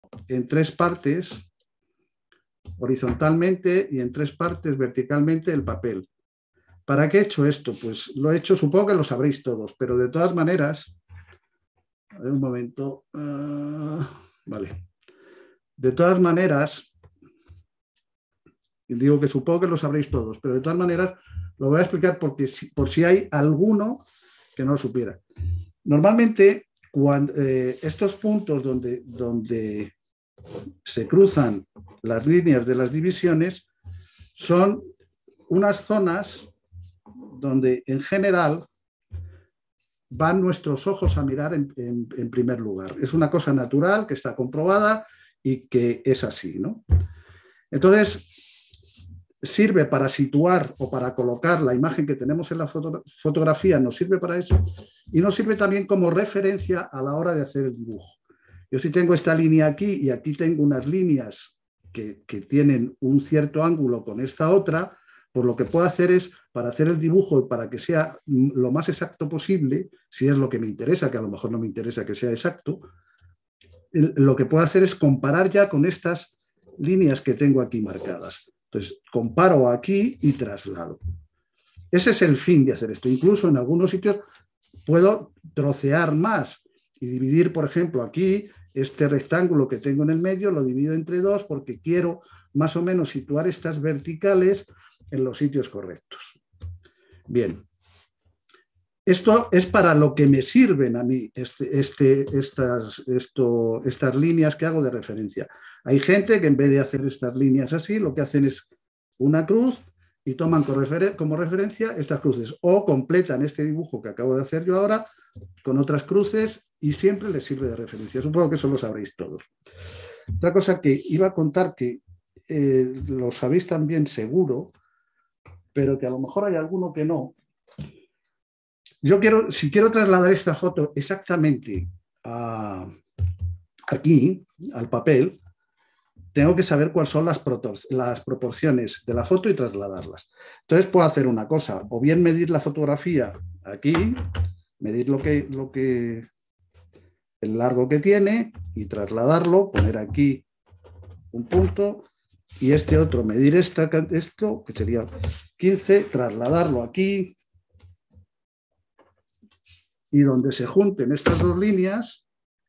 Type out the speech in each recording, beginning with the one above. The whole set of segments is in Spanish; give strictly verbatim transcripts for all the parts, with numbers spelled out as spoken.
en tres partes horizontalmente y en tres partes verticalmente el papel. ¿Para qué he hecho esto? Pues lo he hecho, supongo que lo sabréis todos, pero de todas maneras, a ver un momento, uh, vale. De todas maneras, digo que supongo que lo sabréis todos, pero de todas maneras lo voy a explicar porque si, por si hay alguno que no lo supiera. Normalmente, cuando, eh, estos puntos donde, donde se cruzan las líneas de las divisiones son unas zonas donde en general van nuestros ojos a mirar en, en, en primer lugar. Es una cosa natural que está comprobada y que es así, ¿no? Entonces, sirve para situar o para colocar la imagen que tenemos en la foto, fotografía, nos sirve para eso y nos sirve también como referencia a la hora de hacer el dibujo. Yo si tengo esta línea aquí y aquí tengo unas líneas que, que tienen un cierto ángulo con esta otra, pues lo que puedo hacer es, para hacer el dibujo y para que sea lo más exacto posible, si es lo que me interesa, que a lo mejor no me interesa que sea exacto, lo que puedo hacer es comparar ya con estas líneas que tengo aquí marcadas. Entonces, comparo aquí y traslado. Ese es el fin de hacer esto. Incluso en algunos sitios puedo trocear más y dividir, por ejemplo, aquí este rectángulo que tengo en el medio, lo divido entre dos porque quiero más o menos situar estas verticales en los sitios correctos. Bien. Esto es para lo que me sirven a mí este, este, estas, esto, estas líneas que hago de referencia. Hay gente que en vez de hacer estas líneas así, lo que hacen es una cruz y toman como, refer como referencia estas cruces o completan este dibujo que acabo de hacer yo ahora con otras cruces y siempre les sirve de referencia. Supongo que eso lo sabréis todos. Otra cosa que iba a contar que eh, lo sabéis también seguro, pero que a lo mejor hay alguno que no. Yo quiero, si quiero trasladar esta foto exactamente a, aquí, al papel, tengo que saber cuáles son las, las proporciones de la foto y trasladarlas. Entonces puedo hacer una cosa, o bien medir la fotografía aquí, medir lo que, lo que, el largo que tiene y trasladarlo, poner aquí un punto y este otro, medir esta, esto, que sería quince, trasladarlo aquí, y donde se junten estas dos líneas,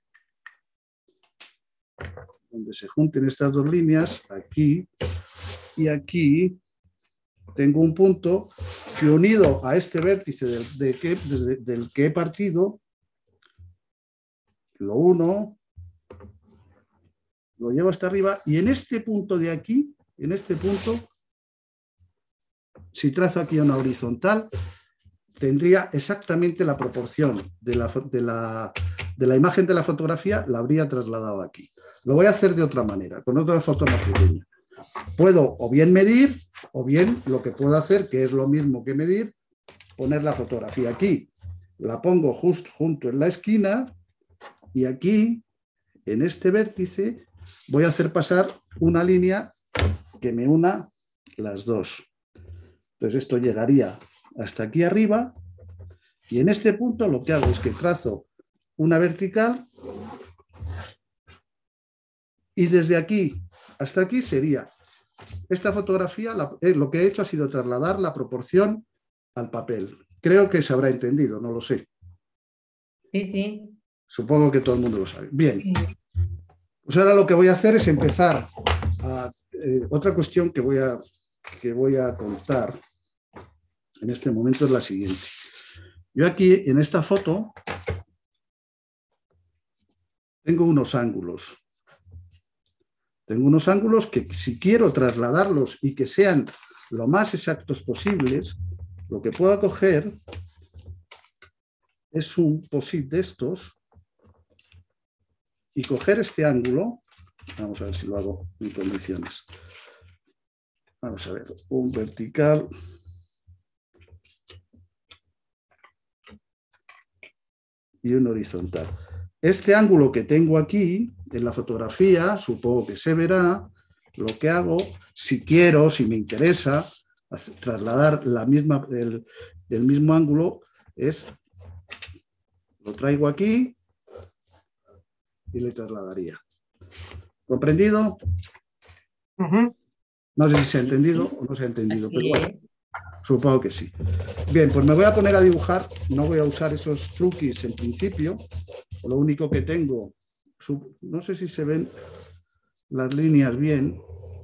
donde se junten estas dos líneas, aquí y aquí, tengo un punto que unido a este vértice del, de que, desde, del que he partido, lo uno, lo llevo hasta arriba, y en este punto de aquí, en este punto, si trazo aquí una horizontal, tendría exactamente la proporción de la, de, la, de la imagen de la fotografía, la habría trasladado aquí. Lo voy a hacer de otra manera, con otra foto más pequeña. Puedo o bien medir, o bien lo que puedo hacer, que es lo mismo que medir, poner la fotografía aquí. La pongo justo junto en la esquina y aquí, en este vértice, voy a hacer pasar una línea que me una las dos. Entonces esto llegaría hasta aquí arriba y en este punto lo que hago es que trazo una vertical y desde aquí hasta aquí sería esta fotografía, la, eh, lo que he hecho ha sido trasladar la proporción al papel. Creo que se habrá entendido, no lo sé. Sí, sí. Supongo que todo el mundo lo sabe. Bien, pues ahora lo que voy a hacer es empezar a, eh, otra cuestión que voy a, que voy a contar en este momento es la siguiente. Yo aquí en esta foto tengo unos ángulos. Tengo unos ángulos que si quiero trasladarlos y que sean lo más exactos posibles, lo que puedo coger es un posit de estos y coger este ángulo. Vamos a ver si lo hago en condiciones. Vamos a ver, un vertical. Y un horizontal. Este ángulo que tengo aquí en la fotografía, supongo que se verá, lo que hago, si quiero, si me interesa, trasladar la misma, el, el mismo ángulo, es, lo traigo aquí y le trasladaría. ¿Comprendido? Ujú. No sé si se ha entendido o no se ha entendido, Así pero bueno, es. supongo que sí. Bien, pues me voy a poner a dibujar. No voy a usar esos truquis en principio. Lo único que tengo, no sé si se ven las líneas bien.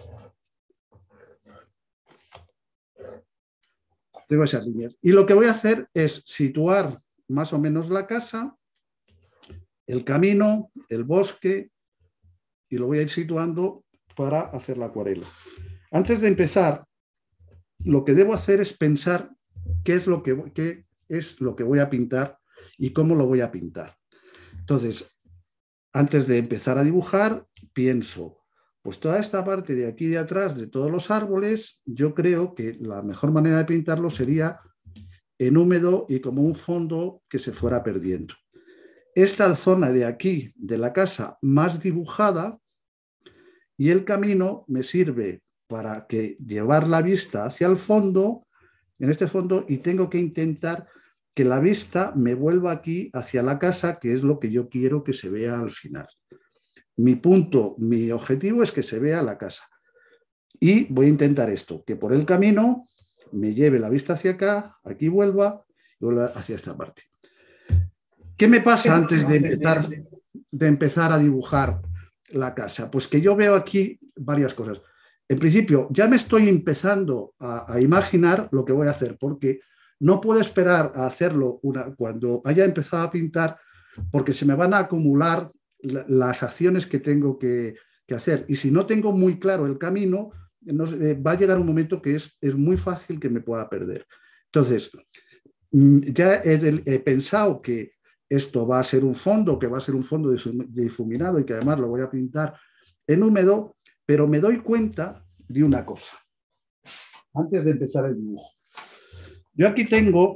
Tengo esas líneas. Y lo que voy a hacer es situar más o menos la casa, el camino, el bosque, y lo voy a ir situando para hacer la acuarela. Antes de empezar, lo que debo hacer es pensar qué es lo que, qué es lo que voy a pintar y cómo lo voy a pintar. Entonces, antes de empezar a dibujar, pienso, pues toda esta parte de aquí de atrás, de todos los árboles, yo creo que la mejor manera de pintarlo sería en húmedo y como un fondo que se fuera perdiendo. Esta zona de aquí, de la casa, más dibujada, y el camino me sirve para que llevar la vista hacia el fondo, en este fondo, y tengo que intentar que la vista me vuelva aquí hacia la casa, que es lo que yo quiero que se vea al final. Mi punto, mi objetivo es que se vea la casa. Y voy a intentar esto, que por el camino me lleve la vista hacia acá, aquí vuelva y vuelva hacia esta parte. ¿Qué me pasa antes de empezar, de empezar a dibujar la casa? Pues que yo veo aquí varias cosas. En principio, ya me estoy empezando a, a imaginar lo que voy a hacer, porque no puedo esperar a hacerlo una, cuando haya empezado a pintar, porque se me van a acumular la, las acciones que tengo que, que hacer. Y si no tengo muy claro el camino, no, eh, va a llegar un momento que es, es muy fácil que me pueda perder. Entonces, ya he, he pensado que esto va a ser un fondo, que va a ser un fondo difuminado y que además lo voy a pintar en húmedo, pero me doy cuenta de una cosa, antes de empezar el dibujo. Yo aquí tengo,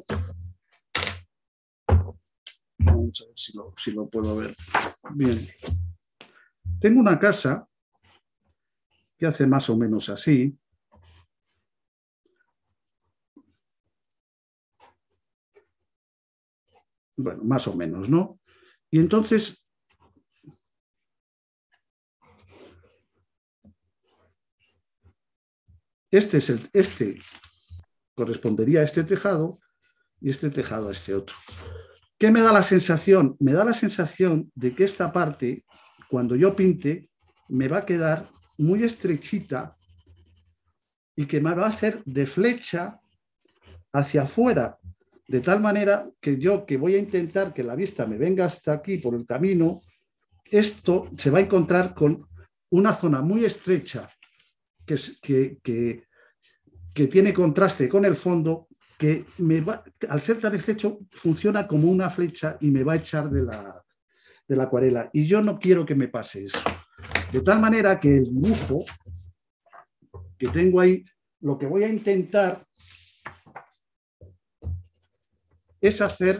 vamos a ver si lo, si lo puedo ver bien, tengo una casa que hace más o menos así. Bueno, más o menos, ¿no? Y entonces, este, es el, este correspondería a este tejado y este tejado a este otro. ¿Qué me da la sensación? Me da la sensación de que esta parte, cuando yo pinte, me va a quedar muy estrechita y que me va a hacer de flecha hacia afuera, de tal manera que yo, que voy a intentar que la vista me venga hasta aquí por el camino, esto se va a encontrar con una zona muy estrecha que, que, que, que tiene contraste con el fondo, que me va, al ser tan estrecho funciona como una flecha y me va a echar de la, de la acuarela. Y yo no quiero que me pase eso. De tal manera que el dibujo que tengo ahí, lo que voy a intentar es hacer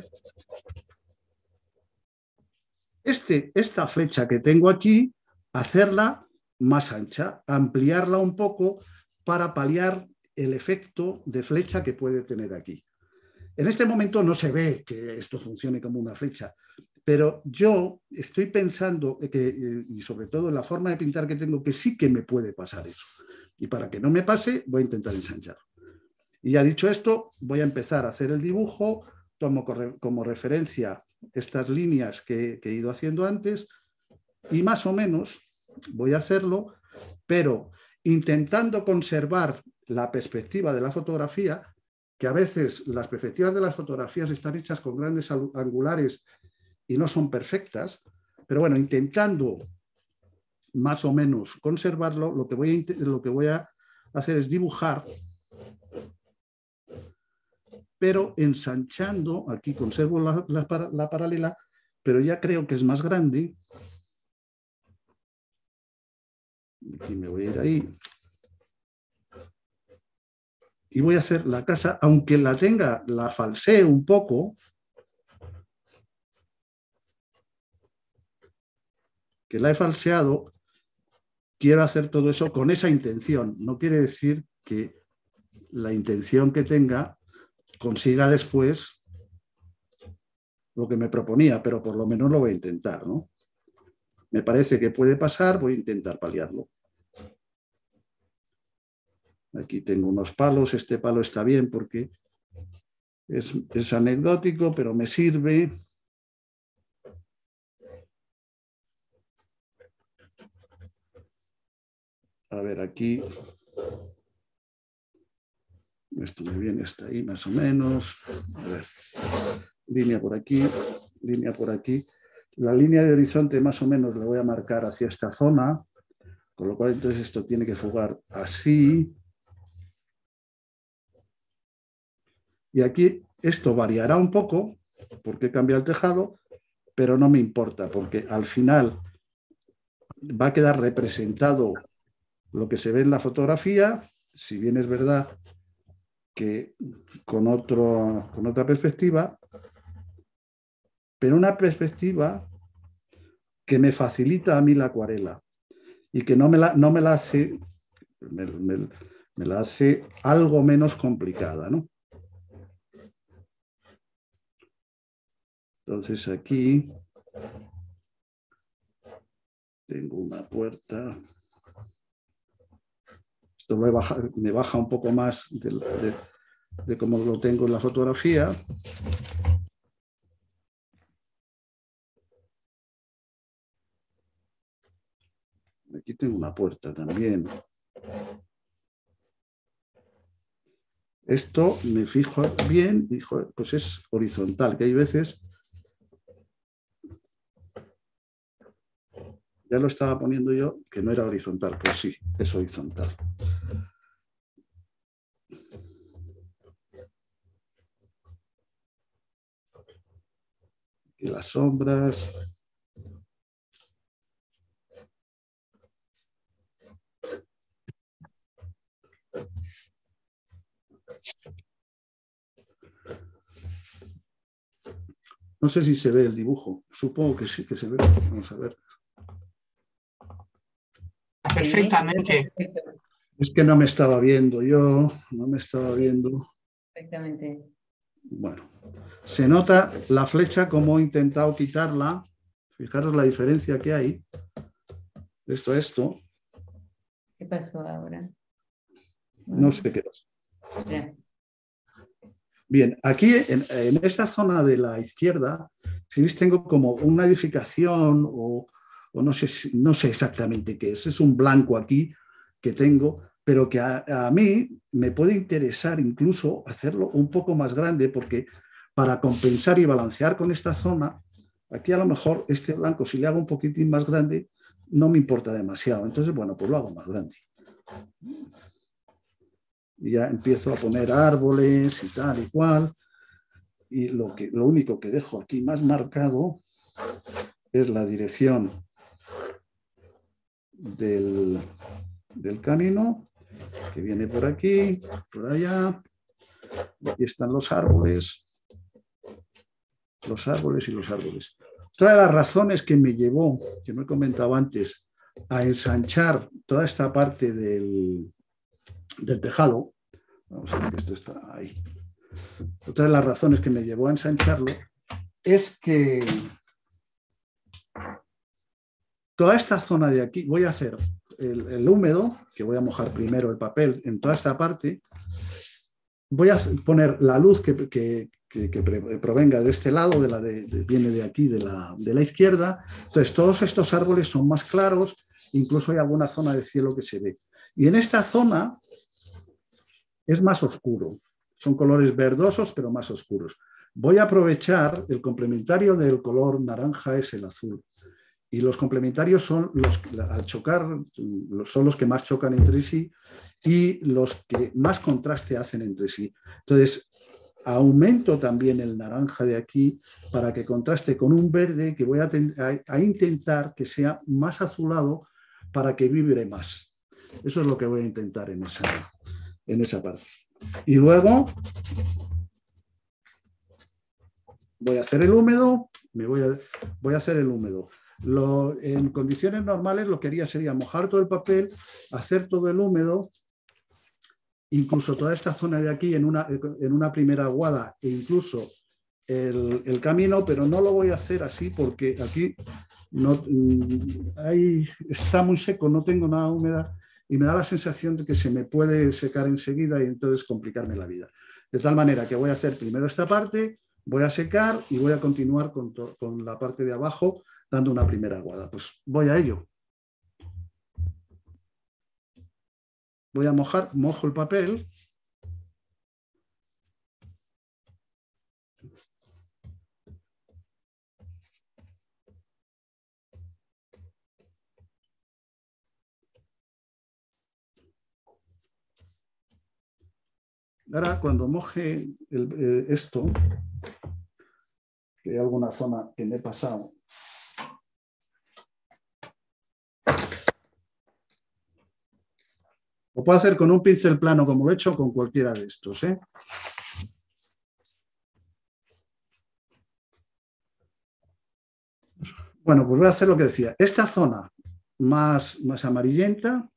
este, esta flecha que tengo aquí, hacerla más ancha, ampliarla un poco para paliar el efecto de flecha que puede tener aquí. En este momento no se ve que esto funcione como una flecha, pero yo estoy pensando que, y sobre todo en la forma de pintar que tengo, que sí que me puede pasar eso. Y para que no me pase, voy a intentar ensanchar. Y ya dicho esto, voy a empezar a hacer el dibujo, tomo como referencia estas líneas que, que he ido haciendo antes y más o menos voy a hacerlo, pero intentando conservar la perspectiva de la fotografía, que a veces las perspectivas de las fotografías están hechas con grandes angulares y no son perfectas, pero bueno, intentando más o menos conservarlo, lo que voy a, lo que voy a hacer es dibujar, pero ensanchando, aquí conservo la, la, la paralela, pero ya creo que es más grande. Aquí me voy a ir ahí. Y voy a hacer la casa, aunque la tenga, la falsee un poco, que la he falseado, quiero hacer todo eso con esa intención. No quiere decir que la intención que tenga consiga después lo que me proponía, pero por lo menos lo voy a intentar, ¿no? me parece que puede pasar, voy a intentar paliarlo. Aquí tengo unos palos, este palo está bien porque es, es anecdótico, pero me sirve. A ver, aquí, esto muy bien, está ahí más o menos. A ver, línea por aquí, línea por aquí. La línea de horizonte más o menos la voy a marcar hacia esta zona, con lo cual entonces esto tiene que fugar así. Y aquí esto variará un poco, porque cambia el tejado, pero no me importa, porque al final va a quedar representado lo que se ve en la fotografía, si bien es verdad que con, otro, con otra perspectiva, pero una perspectiva que me facilita a mí la acuarela y que no me la, no me la hace, me, me, me la hace algo menos complicada, ¿no? Entonces aquí tengo una puerta. Esto me baja, me baja un poco más de, de, de cómo lo tengo en la fotografía. Aquí tengo una puerta también. Esto me fijo bien y pues es horizontal, que hay veces... Ya lo estaba poniendo yo, que no era horizontal. Pues sí, es horizontal. Y las sombras. No sé si se ve el dibujo. Supongo que sí, que se ve. Vamos a ver. Perfectamente. Es que no me estaba viendo yo, no me estaba viendo. Perfectamente. Bueno, se nota la flecha como he intentado quitarla. Fijaros la diferencia que hay. Esto a esto. ¿Qué pasó ahora? No sé qué pasó. Ya. Bien, aquí en, en esta zona de la izquierda, si veis, tengo como una edificación o, o no, sé, no sé exactamente qué es. Es un blanco aquí que tengo, pero que a, a mí me puede interesar incluso hacerlo un poco más grande porque para compensar y balancear con esta zona, aquí a lo mejor este blanco, si le hago un poquitín más grande, no me importa demasiado. Entonces, bueno, pues lo hago más grande. Y ya empiezo a poner árboles y tal y cual. Y lo, que, lo único que dejo aquí más marcado es la dirección del, del camino, que viene por aquí, por allá. Aquí están los árboles. Los árboles y los árboles. Otra de las razones que me llevó, que no he comentado antes, a ensanchar toda esta parte del, del tejado, vamos a ver que esto está ahí. Otra de las razones que me llevó a ensancharlo es que toda esta zona de aquí, voy a hacer el, el húmedo, que voy a mojar primero el papel en toda esta parte, voy a poner la luz que, que, que, que provenga de este lado, de la de, de, viene de aquí, de la, de la izquierda. Entonces todos estos árboles son más claros, incluso hay alguna zona de cielo que se ve. Y en esta zona es más oscuro. Son colores verdosos, pero más oscuros. Voy a aprovechar, el complementario del color naranja es el azul. Y los complementarios son los que al chocar, son los que más chocan entre sí y los que más contraste hacen entre sí. Entonces, aumento también el naranja de aquí para que contraste con un verde que voy a, a, a intentar que sea más azulado para que vibre más. Eso es lo que voy a intentar en esa, en esa parte. Y luego voy a hacer el húmedo, me voy a, voy a hacer el húmedo. Lo, en condiciones normales lo que haría sería mojar todo el papel, hacer todo el húmedo, incluso toda esta zona de aquí en una, en una primera aguada e incluso el, el camino, pero no lo voy a hacer así porque aquí no, ahí está muy seco, no tengo nada húmeda y me da la sensación de que se me puede secar enseguida y entonces complicarme la vida. De tal manera que voy a hacer primero esta parte, voy a secar y voy a continuar con, con la parte de abajo dando una primera aguada. Pues voy a ello. Voy a mojar, mojo el papel. Ahora, cuando moje el, eh, esto, que hay alguna zona que me he pasado, lo puedo hacer con un pincel plano, como lo he hecho con cualquiera de estos, ¿eh? Bueno, pues voy a hacer lo que decía. Esta zona más, más amarillenta,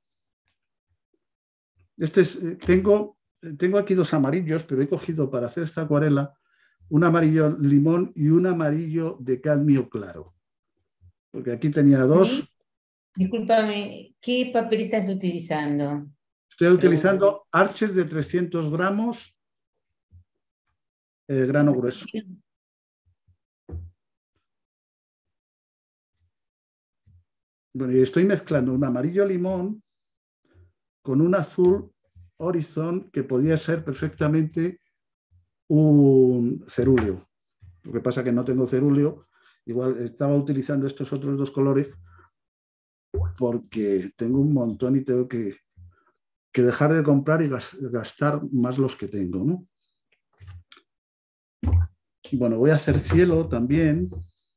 este es, tengo, tengo aquí dos amarillos, pero he cogido para hacer esta acuarela un amarillo limón y un amarillo de cadmio claro. Porque aquí tenía dos. Discúlpame, ¿qué papel estás utilizando? Estoy utilizando Arches de trescientos gramos, eh, grano grueso. Bueno, y estoy mezclando un amarillo limón con un azul horizon que podía ser perfectamente un cerúleo. Lo que pasa es que no tengo cerúleo. Igual estaba utilizando estos otros dos colores porque tengo un montón y tengo que, que dejar de comprar y gastar más los que tengo, ¿no? Bueno, voy a hacer cielo también.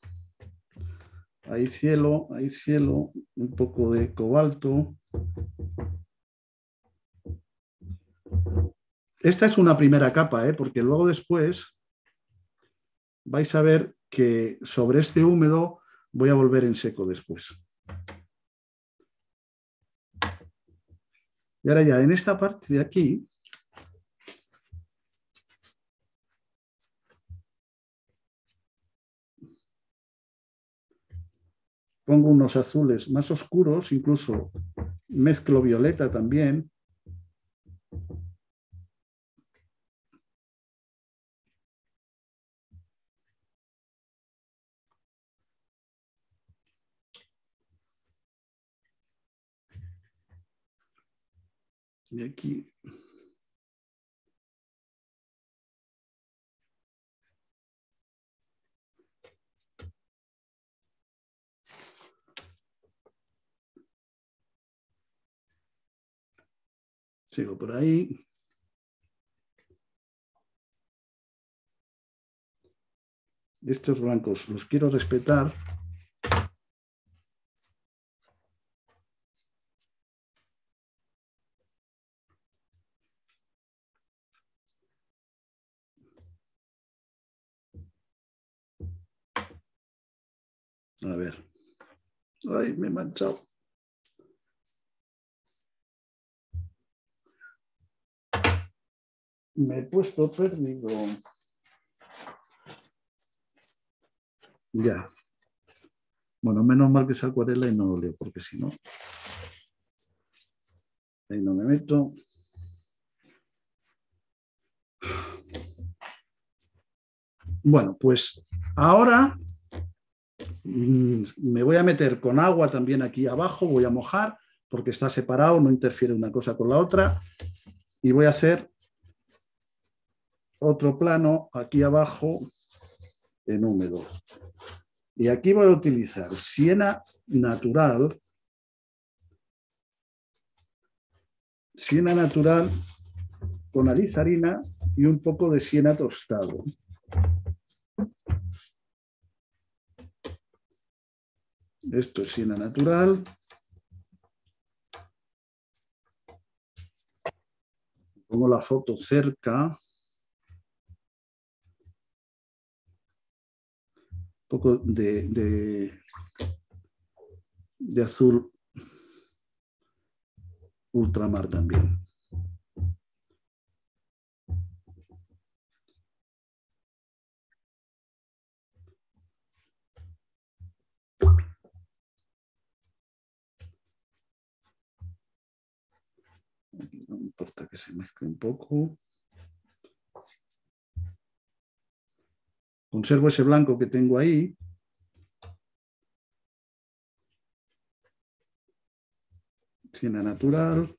Ahí cielo, ahí cielo, un poco de cobalto. Esta es una primera capa, ¿eh? Porque luego después vais a ver que sobre este húmedo voy a volver en seco después. Y ahora ya en esta parte de aquí, pongo unos azules más oscuros, incluso mezclo violeta también. Y aquí sigo por ahí. Estos blancos los quiero respetar. A ver. Ay, me he manchado. Me he puesto perdido. Ya. Bueno, menos mal que es acuarela y no lo leo, porque si no, ahí no me meto. Bueno, pues ahora mmm, me voy a meter con agua también aquí abajo, voy a mojar, porque está separado, no interfiere una cosa con la otra, y voy a hacer otro plano aquí abajo en húmedo. Y aquí voy a utilizar siena natural, siena natural con alizarina y un poco de siena tostado. Esto es siena natural. Pongo la foto cerca. Un poco de, de, de azul ultramar también. importa que se mezcle un poco. Conservo ese blanco que tengo ahí. Siena natural.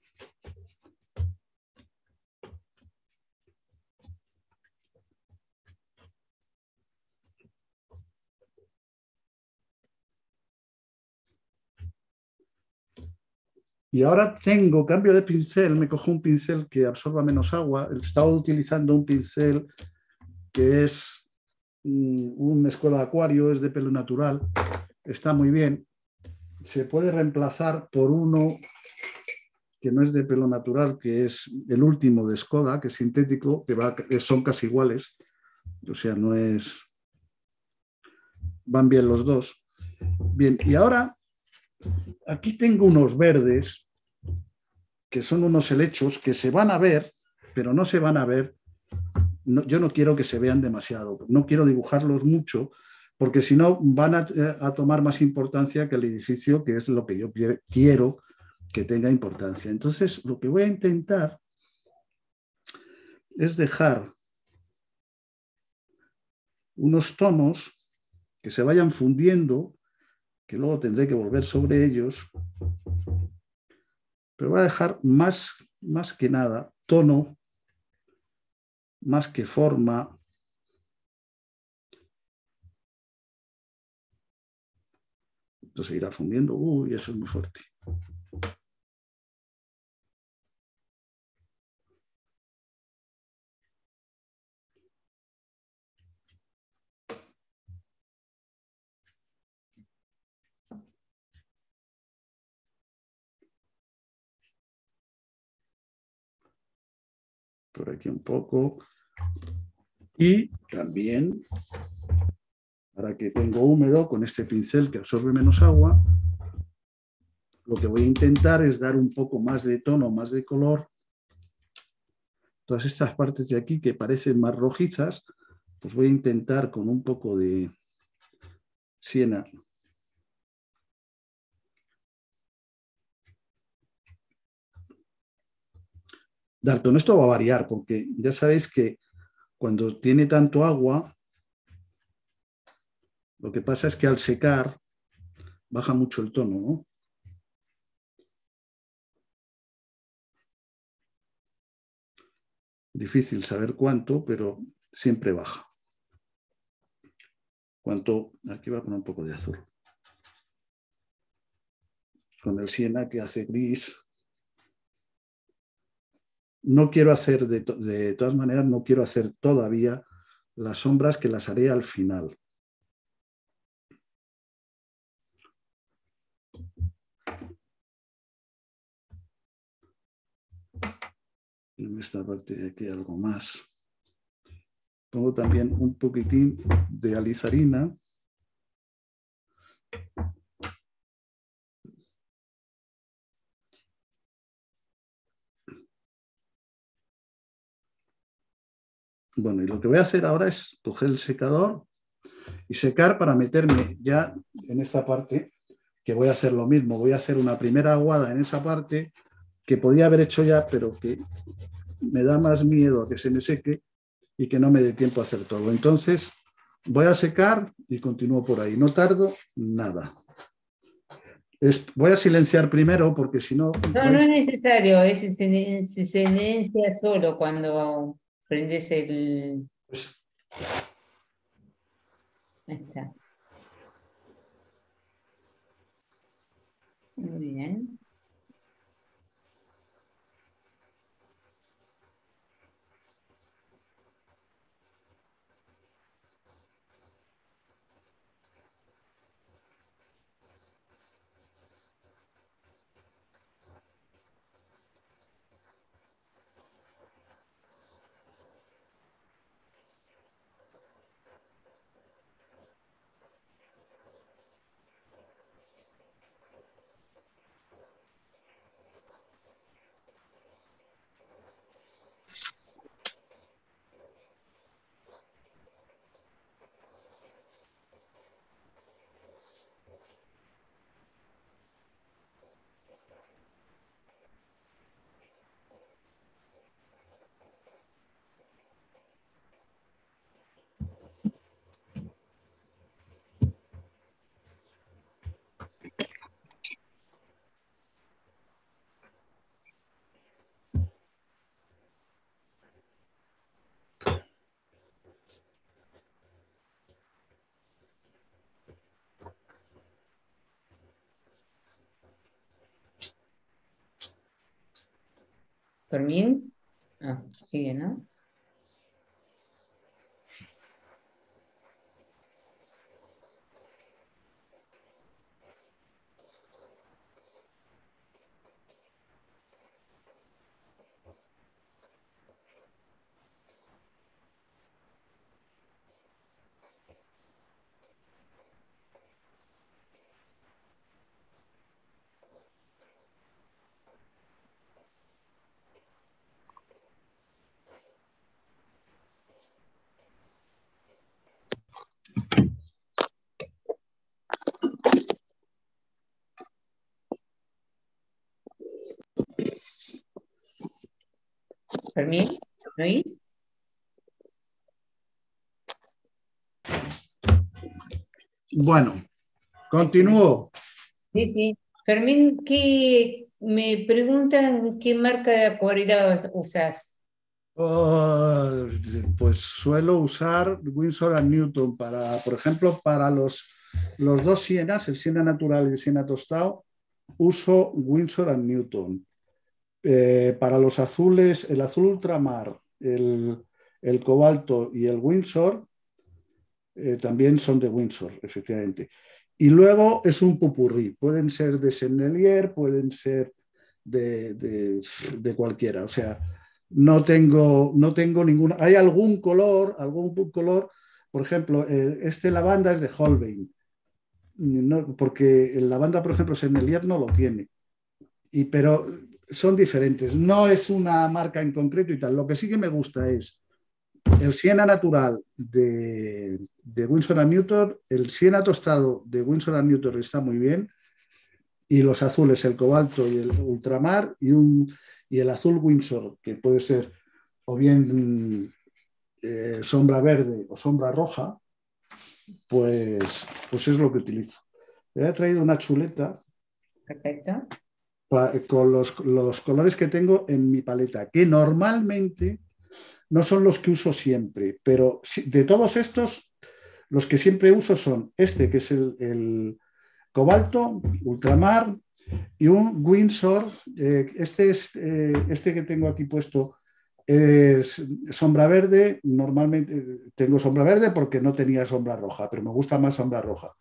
Y ahora tengo cambio de pincel, me cojo un pincel que absorba menos agua. Estaba utilizando un pincel que es un Escoda Acuario, es de pelo natural, está muy bien. Se puede reemplazar por uno que no es de pelo natural, que es el último de Escoda, que es sintético, que, va, que son casi iguales. O sea, no es... Van bien los dos. Bien, y ahora aquí tengo unos verdes que son unos helechos que se van a ver, pero no se van a ver. No, yo no quiero que se vean demasiado, no quiero dibujarlos mucho, porque si no van a, a tomar más importancia que el edificio, que es lo que yo quiero que tenga importancia. Entonces, lo que voy a intentar es dejar unos tonos que se vayan fundiendo, que luego tendré que volver sobre ellos, pero voy a dejar más, más que nada tono, más que forma. Entonces irá fundiendo. Uy, eso es muy fuerte. Por aquí un poco. Y también, para que tengo húmedo, con este pincel que absorbe menos agua, lo que voy a intentar es dar un poco más de tono, más de color. Todas estas partes de aquí que parecen más rojizas, pues voy a intentar con un poco de siena dar tono. Esto va a variar porque ya sabéis que cuando tiene tanto agua, lo que pasa es que al secar baja mucho el tono, ¿no? Difícil saber cuánto, pero siempre baja. Cuánto, aquí va a poner un poco de azul. Con el siena que hace gris. No quiero hacer, de, to de todas maneras, no quiero hacer todavía las sombras, que las haré al final. En esta parte de aquí algo más. Pongo también un poquitín de alizarina. Bueno, y lo que voy a hacer ahora es coger el secador y secar para meterme ya en esta parte, que voy a hacer lo mismo. Voy a hacer una primera aguada en esa parte que podía haber hecho ya, pero que me da más miedo a que se me seque y que no me dé tiempo a hacer todo. Entonces, voy a secar y continúo por ahí. No tardo nada. Es, voy a silenciar primero porque si no... No, no es necesario, es, se, se silencia solo cuando prendes el... Pues, ahí está. Muy bien. Fermín. Ah, sigue, ¿no? Fermín, ¿no oís? Bueno, continúo. Sí, sí. Fermín, ¿qué me preguntan qué marca de acuarela usas? Oh, pues suelo usar Winsor and Newton para, por ejemplo, para los, los dos sienas, el siena natural y el siena tostado, uso Winsor and Newton. Eh, para los azules, el azul ultramar, el, el cobalto y el Windsor, eh, también son de Windsor, efectivamente. Y luego es un popurrí, pueden ser de Sennelier, pueden ser de, de, de cualquiera, o sea, no tengo, no tengo ninguna. Hay algún color, algún color, por ejemplo, eh, este lavanda es de Holbein, no, porque el lavanda, por ejemplo, Sennelier no lo tiene, y, pero son diferentes, no es una marca en concreto y tal. Lo que sí que me gusta es el siena natural de, de Winsor and Newton, el siena tostado de Winsor and Newton está muy bien, y los azules, el cobalto y el ultramar, y, un, y el azul Windsor, que puede ser o bien eh, sombra verde o sombra roja, pues, pues es lo que utilizo. He traído una chuleta. Perfecto. Con los, los colores que tengo en mi paleta, que normalmente no son los que uso siempre, pero de todos estos, los que siempre uso son este, que es el, el cobalto, ultramar, y un Windsor. Eh, este, es, eh, este que tengo aquí puesto es sombra verde. Normalmente tengo sombra verde porque no tenía sombra roja, pero me gusta más sombra roja.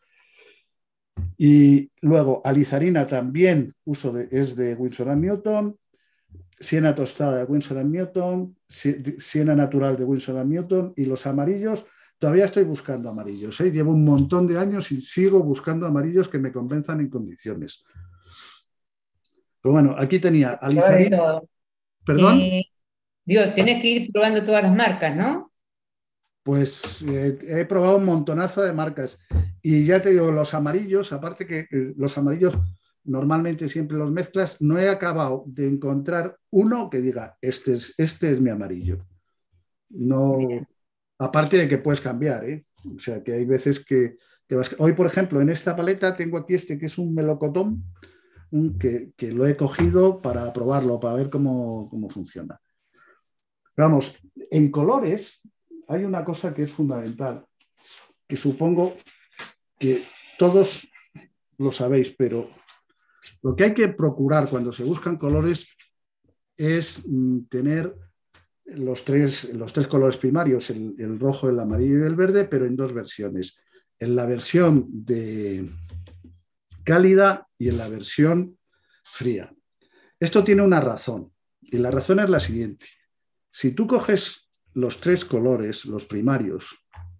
Y luego alizarina también uso de, es de Winsor and Newton, siena tostada de Winsor and Newton, siena natural de Winsor and Newton, y los amarillos, todavía estoy buscando amarillos, ¿eh? Llevo un montón de años y sigo buscando amarillos que me convenzan en condiciones. Pero bueno, aquí tenía alizarina. ¿Perdón? Eh, digo, tenés que ir probando todas las marcas, ¿no? Pues eh, he probado un montonazo de marcas y ya te digo, los amarillos, aparte que eh, los amarillos normalmente siempre los mezclas, no he acabado de encontrar uno que diga, este es, este es mi amarillo. No, bien. Aparte de que puedes cambiar, ¿eh? O sea, que hay veces que, que vas... Hoy, por ejemplo, en esta paleta tengo aquí este que es un melocotón, un, que, que lo he cogido para probarlo, para ver cómo, cómo funciona. Vamos, en colores hay una cosa que es fundamental, que supongo que todos lo sabéis, pero lo que hay que procurar cuando se buscan colores es tener los tres, los tres colores primarios, el, el rojo, el amarillo y el verde, pero en dos versiones. En la versión de cálida y en la versión fría. Esto tiene una razón, y la razón es la siguiente. Si tú coges los tres colores, los primarios,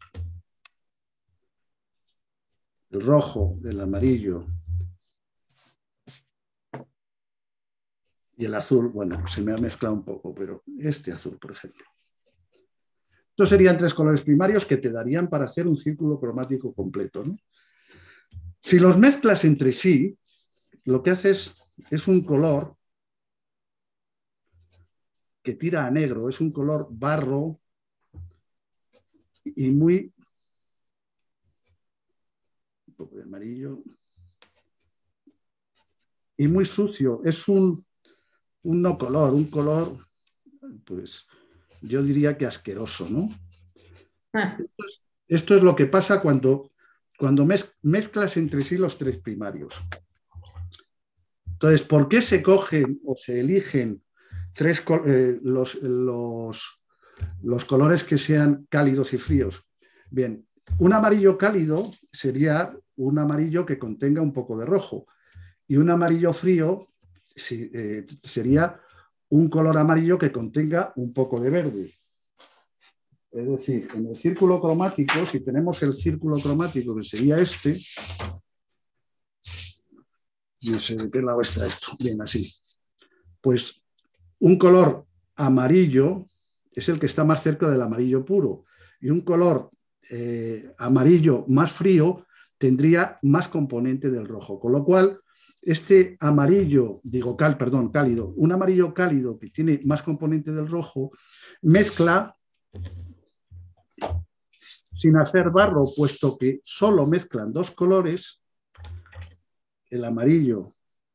el rojo, el amarillo y el azul, bueno, se me ha mezclado un poco, pero este azul, por ejemplo. Estos serían tres colores primarios que te darían para hacer un círculo cromático completo, ¿no? Si los mezclas entre sí, lo que haces es un color que tira a negro, es un color barro y muy... un poco de amarillo y muy sucio. Es un, un no color, un color, pues yo diría que asqueroso, ¿no? Ah. Esto, es, esto es lo que pasa cuando, cuando mez, mezclas entre sí los tres primarios. Entonces, ¿por qué se cogen o se eligen tres, eh, los, los, los colores que sean cálidos y fríos. Bien, un amarillo cálido sería un amarillo que contenga un poco de rojo, y un amarillo frío sí, eh, sería un color amarillo que contenga un poco de verde. Es decir, en el círculo cromático, si tenemos el círculo cromático, que sería este, no sé de qué lado está esto, bien, así, pues un color amarillo es el que está más cerca del amarillo puro, y un color eh, amarillo más frío tendría más componente del rojo, con lo cual este amarillo, digo, cal, perdón, cálido, un amarillo cálido que tiene más componente del rojo, mezcla sin hacer barro, puesto que solo mezclan dos colores, el amarillo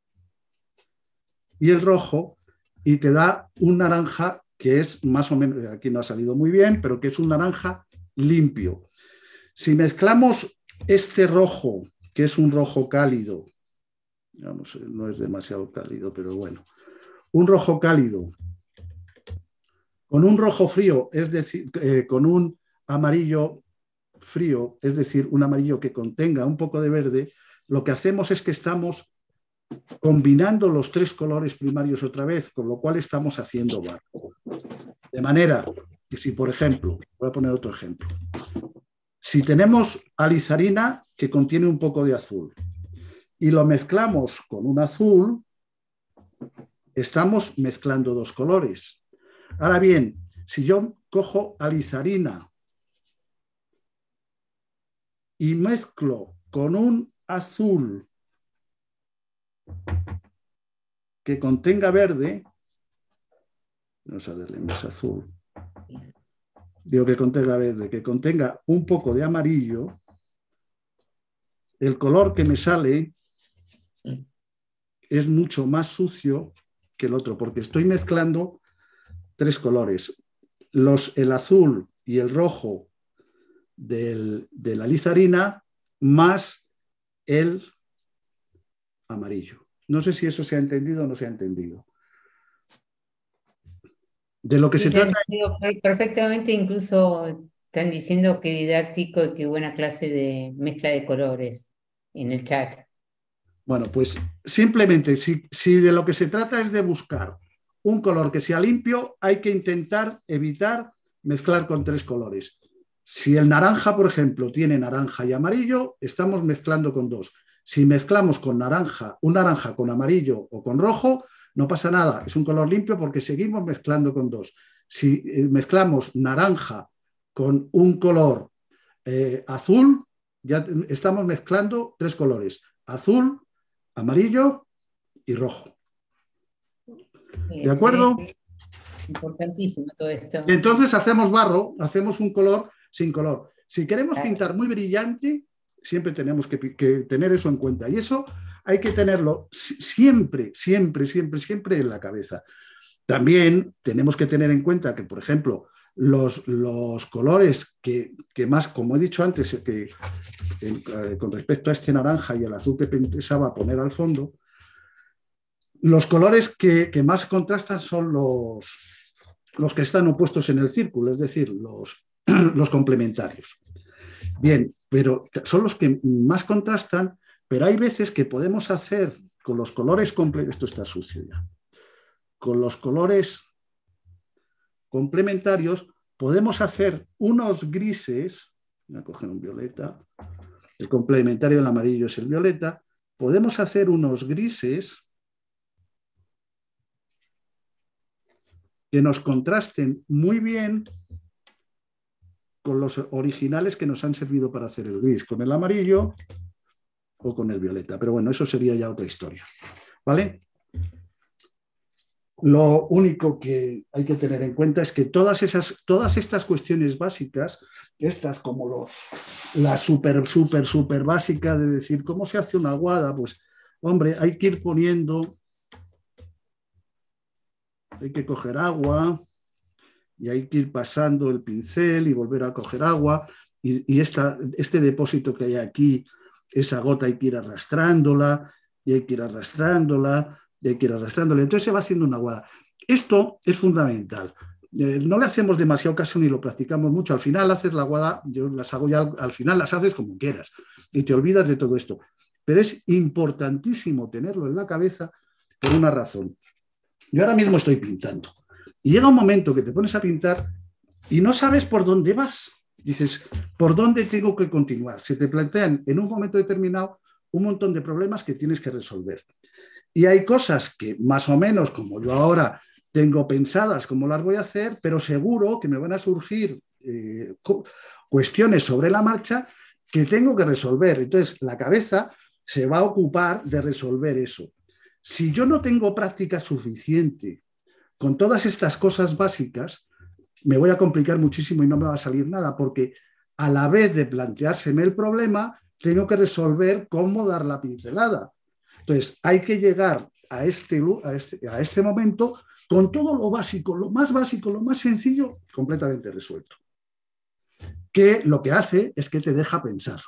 y el rojo, y te da un naranja que es más o menos, aquí no ha salido muy bien, pero que es un naranja limpio. Si mezclamos este rojo, que es un rojo cálido, no sé, no es demasiado cálido, pero bueno, un rojo cálido con un rojo frío, es decir, eh, con un amarillo frío, es decir, un amarillo que contenga un poco de verde, lo que hacemos es que estamos combinando los tres colores primarios otra vez, con lo cual estamos haciendo barro. De manera que si, por ejemplo, voy a poner otro ejemplo, si tenemos alizarina que contiene un poco de azul y lo mezclamos con un azul, estamos mezclando dos colores. Ahora bien, si yo cojo alizarina y mezclo con un azul que contenga verde, vamos a darle más azul, digo que contenga verde, que contenga un poco de amarillo, el color que me sale es mucho más sucio que el otro, porque estoy mezclando tres colores, los, el azul y el rojo del, de la alizarina más el amarillo. No sé si eso se ha entendido o no se ha entendido. De lo que Sí, se se ha trata... entendido perfectamente, incluso están diciendo que didáctico y qué buena clase de mezcla de colores en el chat. Bueno, pues simplemente, si, si de lo que se trata es de buscar un color que sea limpio, hay que intentar evitar mezclar con tres colores. Si el naranja, por ejemplo, tiene naranja y amarillo, estamos mezclando con dos. Si mezclamos con naranja, un naranja con amarillo o con rojo, no pasa nada, es un color limpio porque seguimos mezclando con dos. Si mezclamos naranja con un color eh, azul, ya estamos mezclando tres colores, azul, amarillo y rojo. ¿De acuerdo? Importantísimo todo esto. Entonces hacemos barro, hacemos un color sin color. Si queremos pintar muy brillante, siempre tenemos que, que tener eso en cuenta. Y eso hay que tenerlo siempre, siempre, siempre, siempre en la cabeza. También tenemos que tener en cuenta que, por ejemplo, los, los colores que, que más, como he dicho antes, que, eh, con respecto a este naranja y el azul que pensaba poner al fondo, los colores que, que más contrastan son los, los que están opuestos en el círculo, es decir, los, los complementarios. Bien, pero son los que más contrastan, pero hay veces que podemos hacer con los colores complementarios, esto está sucio ya, con los colores complementarios podemos hacer unos grises, voy a coger un violeta, el complementario del amarillo es el violeta, podemos hacer unos grises que nos contrasten muy bien con los originales que nos han servido para hacer el gris, con el amarillo o con el violeta. Pero bueno, eso sería ya otra historia, ¿vale? Lo único que hay que tener en cuenta es que todas, esas, todas estas cuestiones básicas, estas como lo, la súper, súper, súper básica de decir cómo se hace una aguada, pues hombre, hay que ir poniendo, hay que coger agua y hay que ir pasando el pincel y volver a coger agua y, y esta, este depósito que hay aquí, esa gota hay que ir arrastrándola y hay que ir arrastrándola y hay que ir arrastrándole. Entonces se va haciendo una aguada. Esto es fundamental. Eh, no le hacemos demasiado caso ni lo practicamos mucho. Al final haces la aguada, yo las hago ya, al, al final las haces como quieras y te olvidas de todo esto. Pero es importantísimo tenerlo en la cabeza por una razón. Yo ahora mismo estoy pintando y llega un momento que te pones a pintar y no sabes por dónde vas. Dices, ¿por dónde tengo que continuar? Se te plantean en un momento determinado un montón de problemas que tienes que resolver. Y hay cosas que más o menos, como yo ahora tengo pensadas cómo las voy a hacer, pero seguro que me van a surgir eh, cuestiones sobre la marcha que tengo que resolver. Entonces, la cabeza se va a ocupar de resolver eso. Si yo no tengo práctica suficiente con todas estas cosas básicas, me voy a complicar muchísimo y no me va a salir nada, porque a la vez de planteárseme el problema, tengo que resolver cómo dar la pincelada. Entonces, hay que llegar a este, a este, a este momento con todo lo básico, lo más básico, lo más sencillo, completamente resuelto. Que lo que hace es que te deja pensar.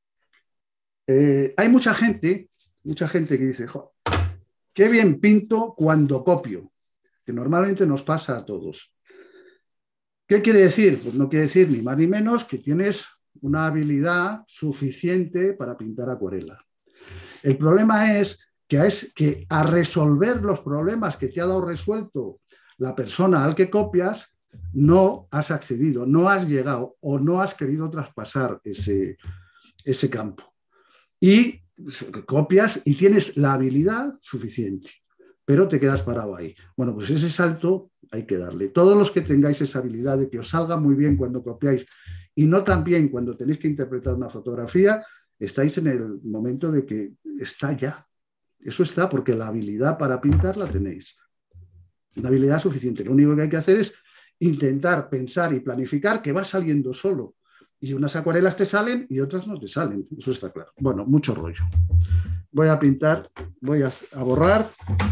Eh, hay mucha gente, mucha gente que dice, jo, qué bien pinto cuando copio, que normalmente nos pasa a todos. ¿Qué quiere decir? Pues no quiere decir ni más ni menos que tienes una habilidad suficiente para pintar acuarela. El problema es que a, es que a resolver los problemas que te ha dado resuelto la persona al que copias, no has accedido, no has llegado o no has querido traspasar ese, ese campo. Y copias y tienes la habilidad suficiente, pero te quedas parado ahí. Bueno, pues ese salto hay que darle. Todos los que tengáis esa habilidad de que os salga muy bien cuando copiáis y no tan bien cuando tenéis que interpretar una fotografía, estáis en el momento de que está ya. Eso está, porque la habilidad para pintar la tenéis. Una habilidad suficiente. Lo único que hay que hacer es intentar pensar y planificar que va saliendo solo. Y unas acuarelas te salen y otras no te salen. Eso está claro. Bueno, mucho rollo. Voy a pintar, voy a, a borrar.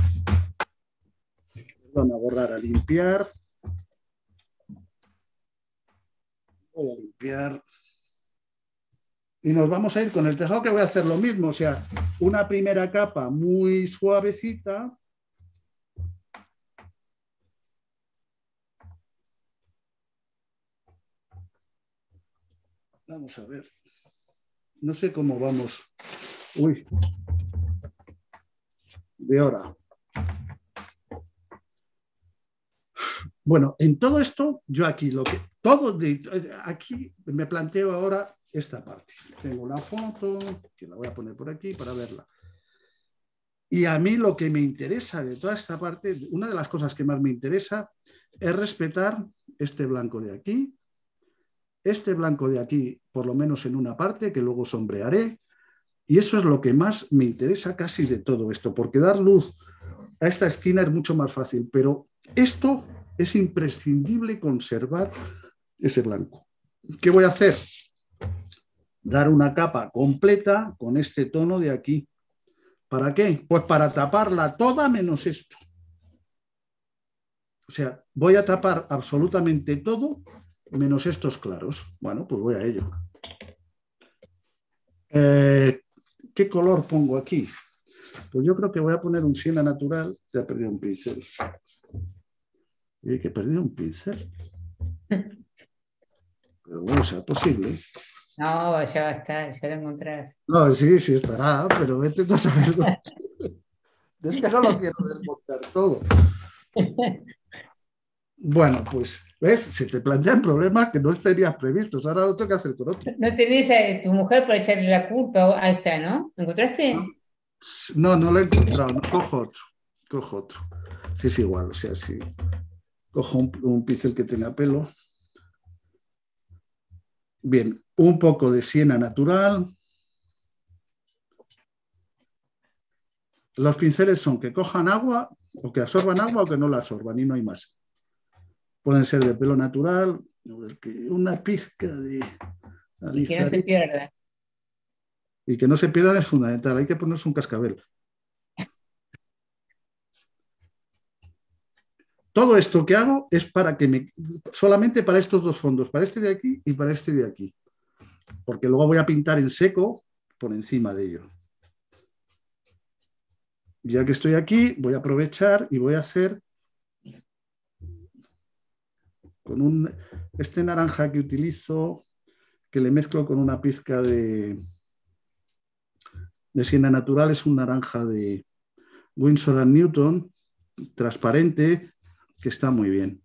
Perdón, a borrar, a limpiar. Voy a limpiar. Y nos vamos a ir con el tejado, que voy a hacer lo mismo, o sea, una primera capa muy suavecita. Vamos a ver. No sé cómo vamos. Uy. De ahora. Bueno, en todo esto, yo aquí lo que. Todo de, aquí me planteo ahora esta parte. Tengo la foto, que la voy a poner por aquí para verla. Y a mí lo que me interesa de toda esta parte, una de las cosas que más me interesa es respetar este blanco de aquí, este blanco de aquí, por lo menos en una parte, que luego sombrearé. Y eso es lo que más me interesa casi de todo esto, porque dar luz a esta esquina es mucho más fácil, pero esto es imprescindible conservar ese blanco. ¿Qué voy a hacer? Dar una capa completa con este tono de aquí. ¿Para qué? Pues para taparla toda menos esto. O sea, voy a tapar absolutamente todo menos estos claros. Bueno, pues voy a ello. Eh, ¿Qué color pongo aquí? Pues yo creo que voy a poner un siena natural. Ya he perdido un pincel. Oye, que he perdido un pincel. Pero bueno, sea posible. No, ya va a estar, ya lo encontrás. No, sí, sí estará, pero vete tú a saber dónde. Es que no lo quiero desmontar todo. Bueno, pues, ¿ves? Se te plantean problemas que no tenías previstos. Ahora lo tengo que hacer con otro. ¿No tenés a tu mujer para echarle la culpa? Ahí está, ¿no? ¿Lo encontraste? No, no lo he encontrado. No, cojo otro. Cojo otro. Sí, es igual. O sea, sí. Cojo un, un pincel que tenga pelo. Bien, un poco de siena natural. Los pinceles son que cojan agua o que absorban agua o que no la absorban y no hay más. Pueden ser de pelo natural, una pizca de alizar. Y que no se pierda. Y que no se pierdan es fundamental. Hay que ponerse un cascabel. Todo esto que hago es para que me, solamente para estos dos fondos, para este de aquí y para este de aquí. Porque luego voy a pintar en seco por encima de ello. Ya que estoy aquí, voy a aprovechar y voy a hacer con un, este naranja que utilizo, que le mezclo con una pizca de, de siena natural, es un naranja de Winsor and Newton, transparente, que está muy bien.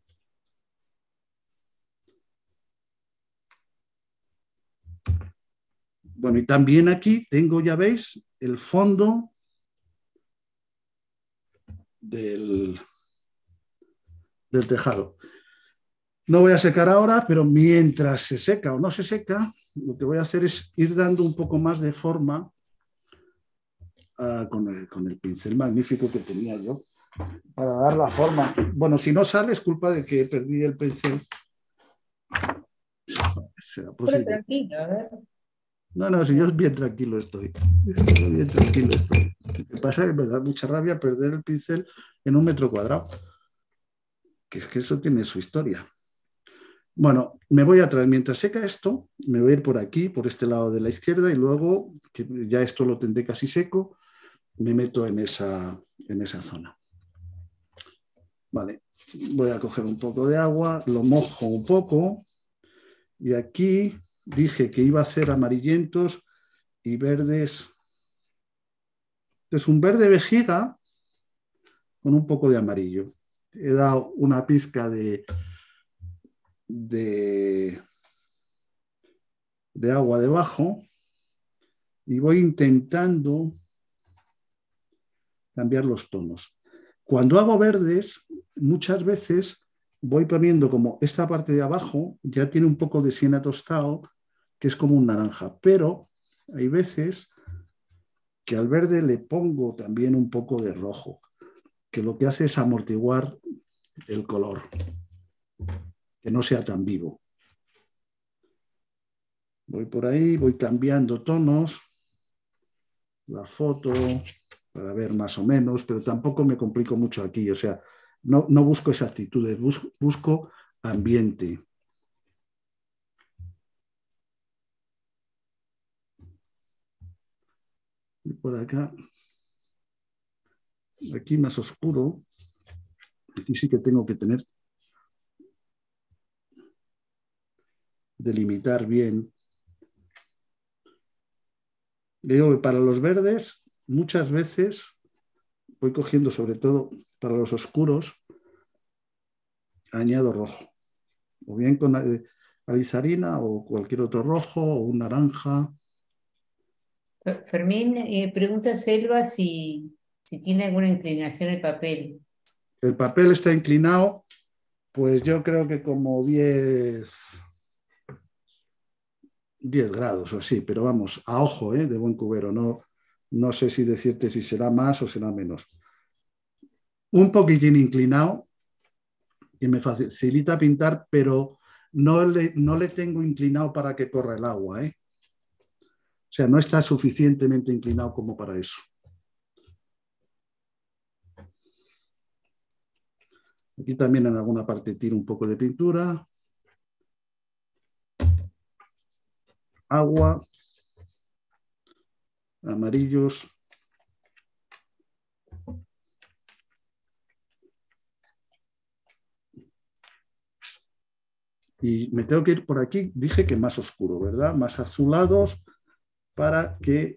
Bueno, y también aquí tengo, ya veis, el fondo del, del tejado. No voy a secar ahora, pero mientras se seca o no se seca, lo que voy a hacer es ir dando un poco más de forma uh, con, el, con el pincel magnífico que tenía yo, para dar la forma. Bueno, si no sale es culpa de que perdí el pincel. ¿Será posible? Pero tranquilo, a ver. No, no, si yo bien tranquilo estoy. Yo bien tranquilo estoy. Lo que pasa es que me da mucha rabia perder el pincel en un metro cuadrado. Que es que eso tiene su historia. Bueno, me voy a traer, mientras seca esto, me voy a ir por aquí, por este lado de la izquierda, y luego, que ya esto lo tendré casi seco, me meto en esa, en esa zona. Vale, voy a coger un poco de agua, lo mojo un poco, y aquí dije que iba a hacer amarillentos y verdes. Es un verde vejiga con un poco de amarillo. He dado una pizca de, de, de agua debajo y voy intentando cambiar los tonos. Cuando hago verdes, muchas veces voy poniendo como esta parte de abajo, ya tiene un poco de siena tostado, que es como un naranja, pero hay veces que al verde le pongo también un poco de rojo, que lo que hace es amortiguar el color, que no sea tan vivo. Voy por ahí, voy cambiando tonos, la foto, para ver más o menos, pero tampoco me complico mucho aquí, o sea, no, no busco exactitudes, busco, busco ambiente. Y por acá, aquí más oscuro, aquí sí que tengo que tener, delimitar bien. Digo que para los verdes, muchas veces voy cogiendo, sobre todo para los oscuros, añado rojo, o bien con alizarina o cualquier otro rojo o un naranja. Fermín, eh, pregunta Selva si, si tiene alguna inclinación el papel. El papel está inclinado, pues yo creo que como diez, diez grados o así, pero vamos, a ojo, ¿eh? De buen cubero, no, no sé si decirte si será más o será menos. Un poquitín inclinado y me facilita pintar, pero no le, no le tengo inclinado para que corra el agua, ¿eh? O sea, no está suficientemente inclinado como para eso. Aquí también en alguna parte tiro un poco de pintura. Agua. Amarillos. Y me tengo que ir por aquí, dije que más oscuro, ¿verdad? Más azulados para que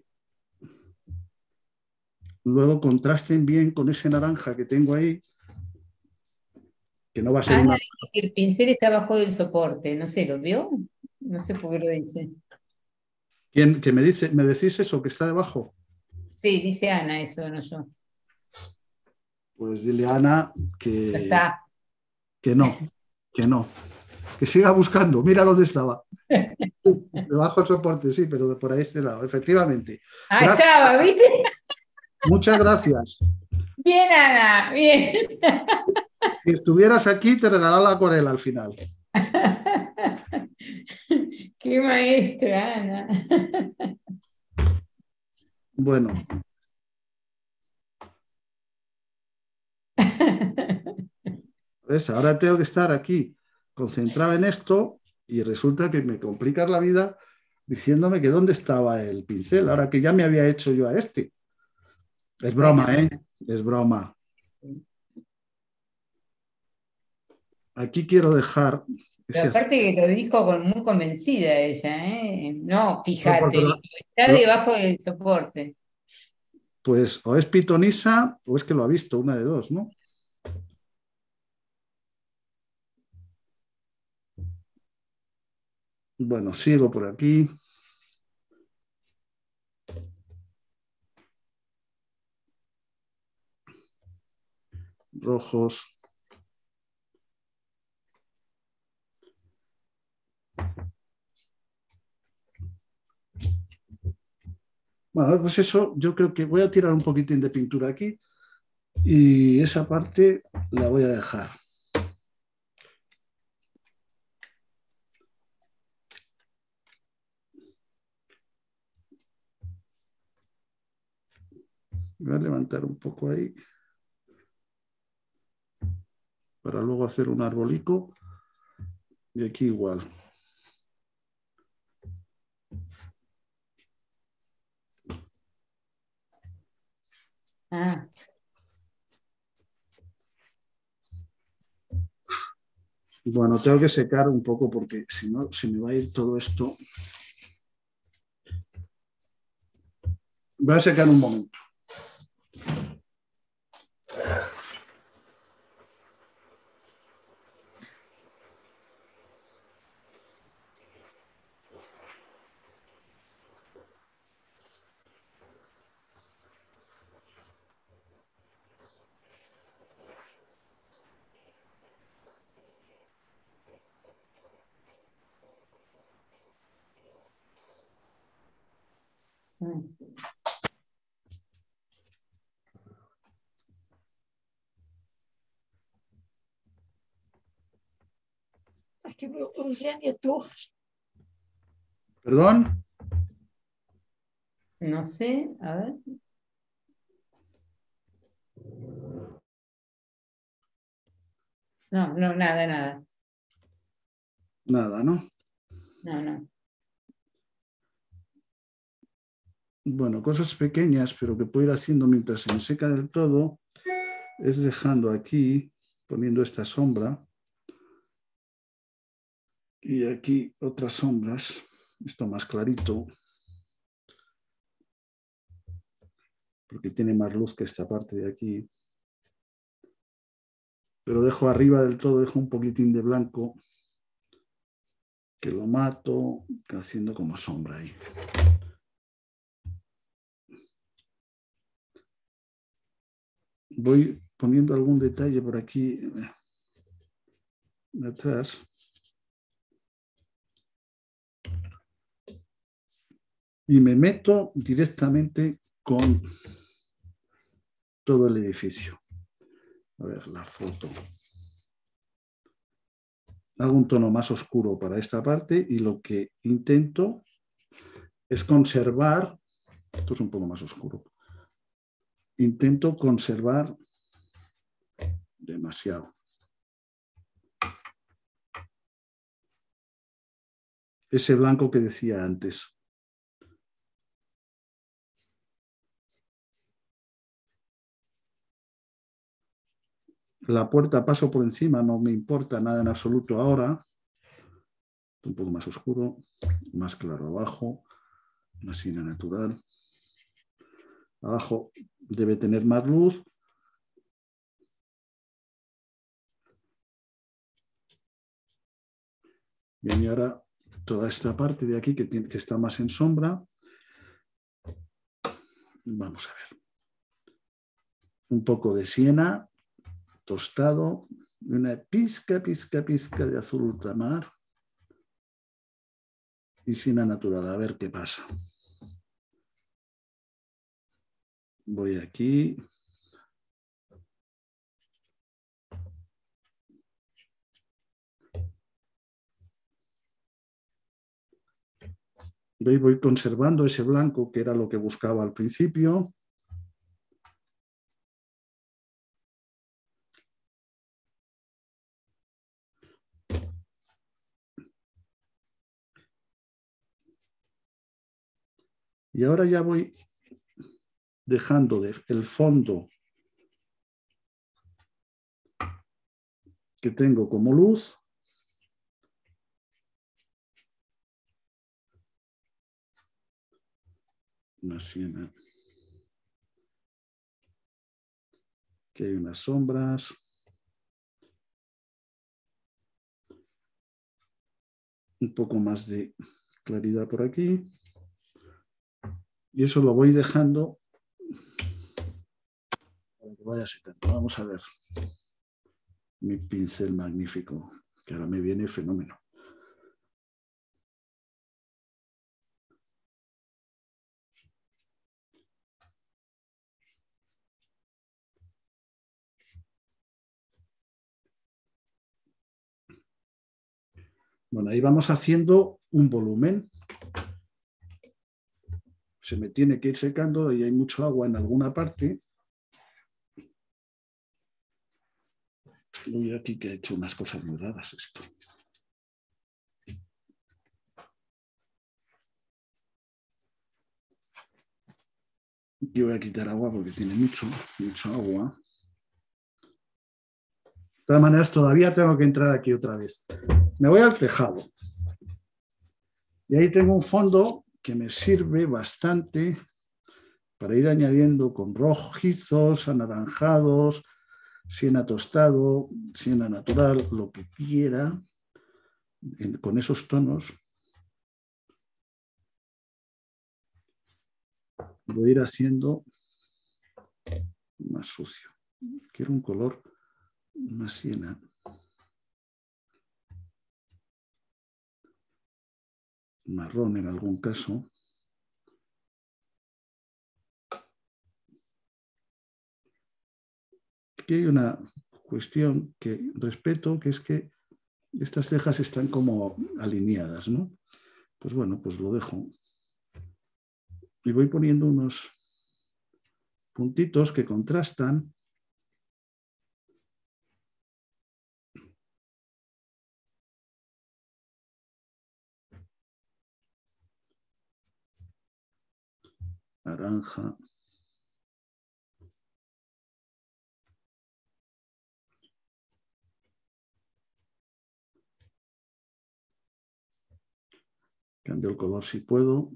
luego contrasten bien con ese naranja que tengo ahí, que no va a ser Ah, una... el pincel está abajo del soporte, no sé, ¿lo vio? No sé por qué lo dice. ¿Quién que me dice, me decís eso, que está debajo? Sí, dice Ana eso, no yo. Pues dile a Ana que, Ya está. que no, que no, que siga buscando, mira dónde estaba. Debajo del soporte, sí, pero de por ahí este lado, efectivamente. Ah, Gracias. estaba, ¿viste? Muchas gracias. Bien, Ana, bien. Si estuvieras aquí, te regalaba la acuarela al final. Qué maestra, Ana. Bueno. ¿Ves? Ahora tengo que estar aquí concentrado en esto y resulta que me complicas la vida diciéndome que dónde estaba el pincel, ahora que ya me había hecho yo a este. Es broma, Bueno, ¿eh? es broma. Aquí quiero dejar... Pero aparte que lo dijo con, muy convencida ella, ¿eh? No, fíjate, No, dijo, está lo, debajo del soporte. pues o es pitonisa o es que lo ha visto, una de dos, ¿no? Bueno, sigo por aquí. Rojos. Bueno, pues eso, yo creo que voy a tirar un poquitín de pintura aquí y esa parte la voy a dejar. Voy a levantar un poco ahí para luego hacer un arbolico y aquí igual. Ah. Bueno, tengo que secar un poco porque si no se me va a ir todo esto. Voy a secar un momento. Mm. Aquí veo Eugenia Torres. ¿Perdón? No sé, a ver. No, no, nada, nada. Nada, ¿no? No, no. Bueno, cosas pequeñas, pero que puedo ir haciendo mientras se me seca del todo, es dejando aquí, poniendo esta sombra, y aquí otras sombras, esto más clarito, porque tiene más luz que esta parte de aquí. Pero dejo arriba del todo, dejo un poquitín de blanco, que lo mato, haciendo como sombra ahí. Voy poniendo algún detalle por aquí atrás. Y me meto directamente con todo el edificio. A ver, la foto. Hago un tono más oscuro para esta parte y lo que intento es conservar, esto es un poco más oscuro, intento conservar demasiado. Ese blanco que decía antes. La puerta paso por encima, no me importa nada en absoluto ahora. Un poco más oscuro, más claro abajo, una sina natural. Abajo debe tener más luz. Bien, y ahora toda esta parte de aquí que, tiene, que está más en sombra. Vamos a ver. Un poco de siena, tostado, una pizca, pizca, pizca de azul ultramar y siena natural. A ver qué pasa. Voy aquí. Y voy conservando ese blanco que era lo que buscaba al principio. Y ahora ya voy dejando de el fondo que tengo como luz. Una siena. Aquí hay unas sombras. Un poco más de claridad por aquí. Y eso lo voy dejando para que vaya secando. Vamos a ver mi pincel magnífico, que ahora me viene fenómeno. Bueno, ahí vamos haciendo un volumen. Se me tiene que ir secando y hay mucho agua en alguna parte. Voy aquí que he hecho unas cosas muy raras esto. Aquí voy a quitar agua porque tiene mucho, mucho agua. De todas maneras, todavía tengo que entrar aquí otra vez. Me voy al tejado. Y ahí tengo un fondo que me sirve bastante para ir añadiendo con rojizos, anaranjados, siena tostado, siena natural, lo que quiera, en, con esos tonos. Voy a ir haciendo más sucio. Quiero un color más siena. Marrón en algún caso. Aquí hay una cuestión que respeto, que es que estas cejas están como alineadas, ¿no? Pues bueno, pues lo dejo. Y voy poniendo unos puntitos que contrastan. Naranja. Cambio el color si puedo.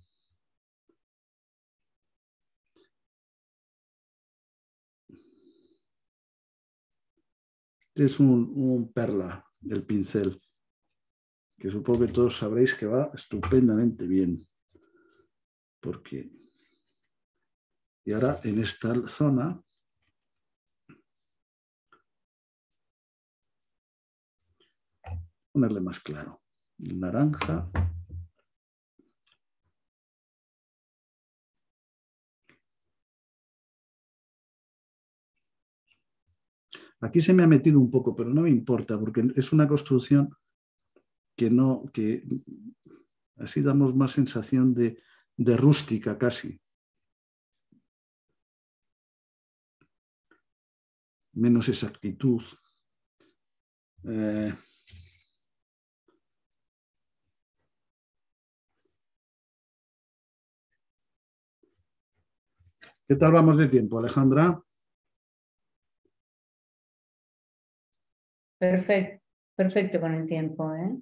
Este es un, un perla del pincel, que supongo que todos sabréis que va estupendamente bien. Porque... Y ahora en esta zona ponerle más claro. El naranja. Aquí se me ha metido un poco, pero no me importa, porque es una construcción que no, que así damos más sensación de, de rústica casi. Menos exactitud. Eh, ¿Qué tal vamos de tiempo, Alejandra? Perfecto, perfecto con el tiempo, ¿eh?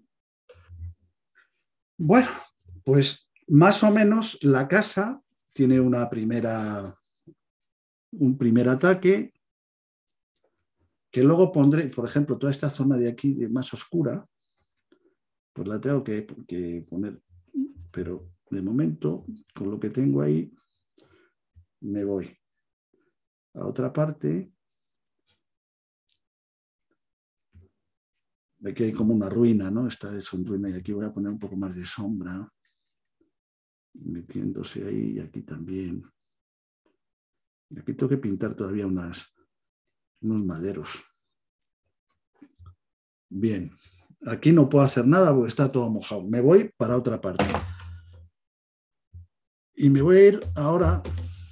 Bueno, pues más o menos la casa tiene una primera, un primer ataque, que luego pondré, por ejemplo, toda esta zona de aquí de más oscura, pues la tengo que, que poner, pero de momento, con lo que tengo ahí, me voy a otra parte. Aquí hay como una ruina, ¿no? Esta es una ruina y aquí voy a poner un poco más de sombra, metiéndose ahí y aquí también. Y aquí tengo que pintar todavía unas, unos maderos. Bien, aquí no puedo hacer nada porque está todo mojado. Me voy para otra parte. Y me voy a ir ahora...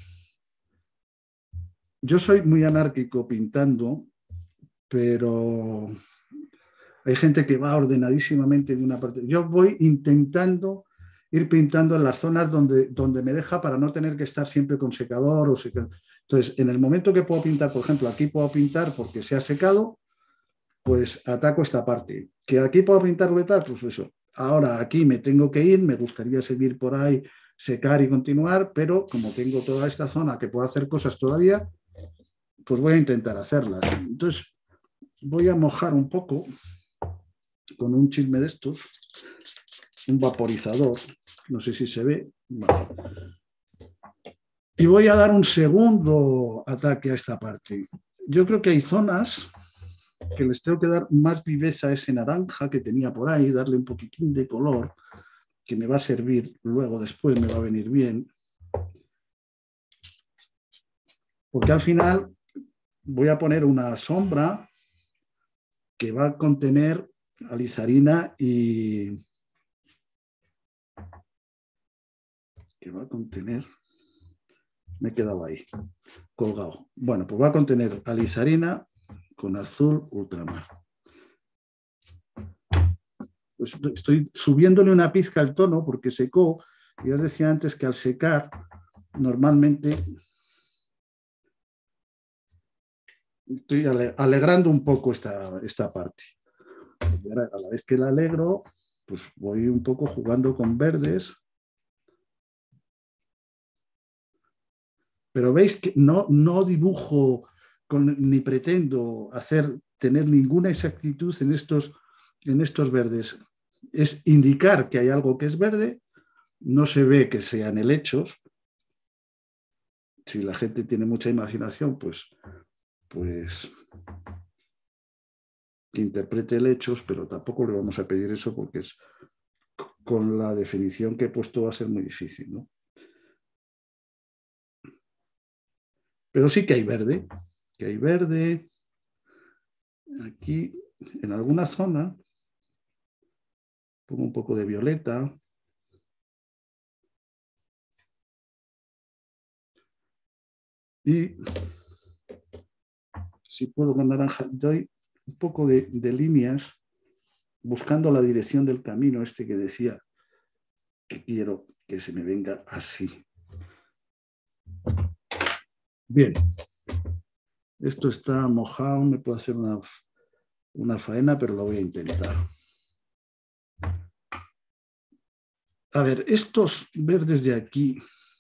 Yo soy muy anárquico pintando, pero hay gente que va ordenadísimamente de una parte. Yo voy intentando ir pintando en las zonas donde, donde me deja para no tener que estar siempre con secador o secador. Entonces, en el momento que puedo pintar, por ejemplo, aquí puedo pintar porque se ha secado, pues ataco esta parte. ¿Que aquí puedo pintarlo y tal? Pues eso. Ahora aquí me tengo que ir, me gustaría seguir por ahí, secar y continuar, pero como tengo toda esta zona que puedo hacer cosas todavía, pues voy a intentar hacerlas. Entonces voy a mojar un poco con un chisme de estos, un vaporizador, no sé si se ve. Vale. Y voy a dar un segundo ataque a esta parte. Yo creo que hay zonas que les tengo que dar más viveza a ese naranja que tenía por ahí, darle un poquitín de color, que me va a servir luego, después me va a venir bien. Porque al final voy a poner una sombra que va a contener alizarina y que va a contener, me he quedado ahí, colgado. Bueno, pues va a contener alizarina con azul ultramar. Pues estoy subiéndole una pizca al tono porque secó. Ya os decía antes que al secar, normalmente estoy alegrando un poco esta, esta parte. Y ahora, a la vez que la alegro, pues voy un poco jugando con verdes. Pero veis que no, no dibujo con, ni pretendo hacer, tener ninguna exactitud en estos, en estos verdes. Es indicar que hay algo que es verde, no se ve que sean helechos. Si la gente tiene mucha imaginación, pues, pues que interprete helechos, pero tampoco le vamos a pedir eso porque es, con la definición que he puesto va a ser muy difícil, ¿no? Pero sí que hay verde, que hay verde. Aquí, en alguna zona, pongo un poco de violeta. Y si puedo con naranja, doy un poco de, de líneas buscando la dirección del camino este que decía que quiero que se me venga así. Bien. Esto está mojado, me puedo hacer una, una faena, pero lo voy a intentar. A ver, estos verdes de aquí,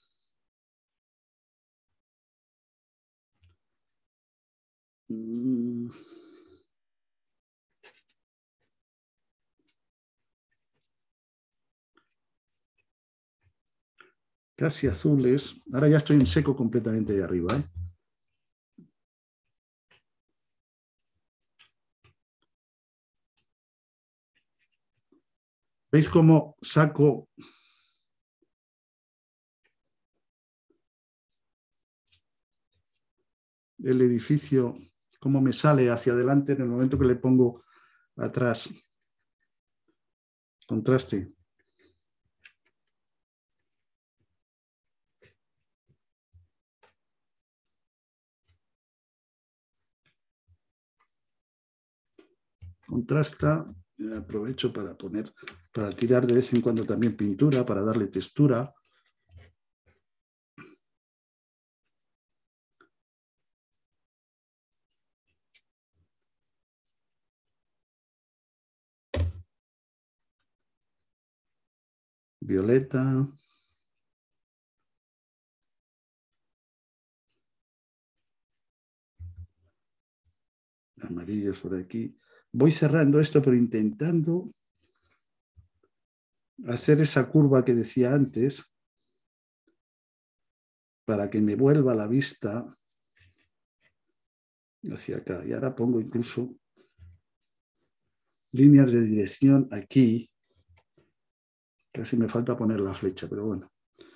mmm, casi azules. Ahora ya estoy en seco completamente de arriba, ¿eh? ¿Veis cómo saco el edificio, cómo me sale hacia adelante en el momento que le pongo atrás contraste? Contrasta, aprovecho para poner, para tirar de vez en cuando también pintura, para darle textura. Violeta. Amarillos por aquí. Voy cerrando esto, pero intentando hacer esa curva que decía antes para que me vuelva la vista hacia acá. Y ahora pongo incluso líneas de dirección aquí. Casi me falta poner la flecha, pero bueno.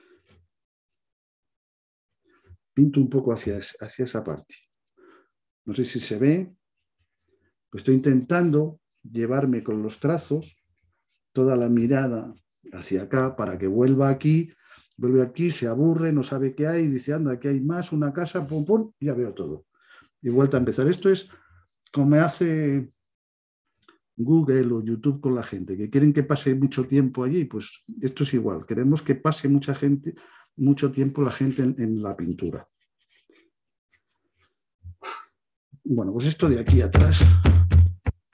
Pinto un poco hacia, hacia esa parte. No sé si se ve. Estoy intentando llevarme con los trazos toda la mirada hacia acá para que vuelva aquí, vuelve aquí, se aburre, no sabe qué hay, dice, anda, aquí hay más, una casa, pum, pum, ya veo todo. Y vuelta a empezar. Esto es como me hace Google o YouTube con la gente, que quieren que pase mucho tiempo allí, pues esto es igual, queremos que pase mucha gente, mucho tiempo la gente en, en la pintura. Bueno, pues esto de aquí atrás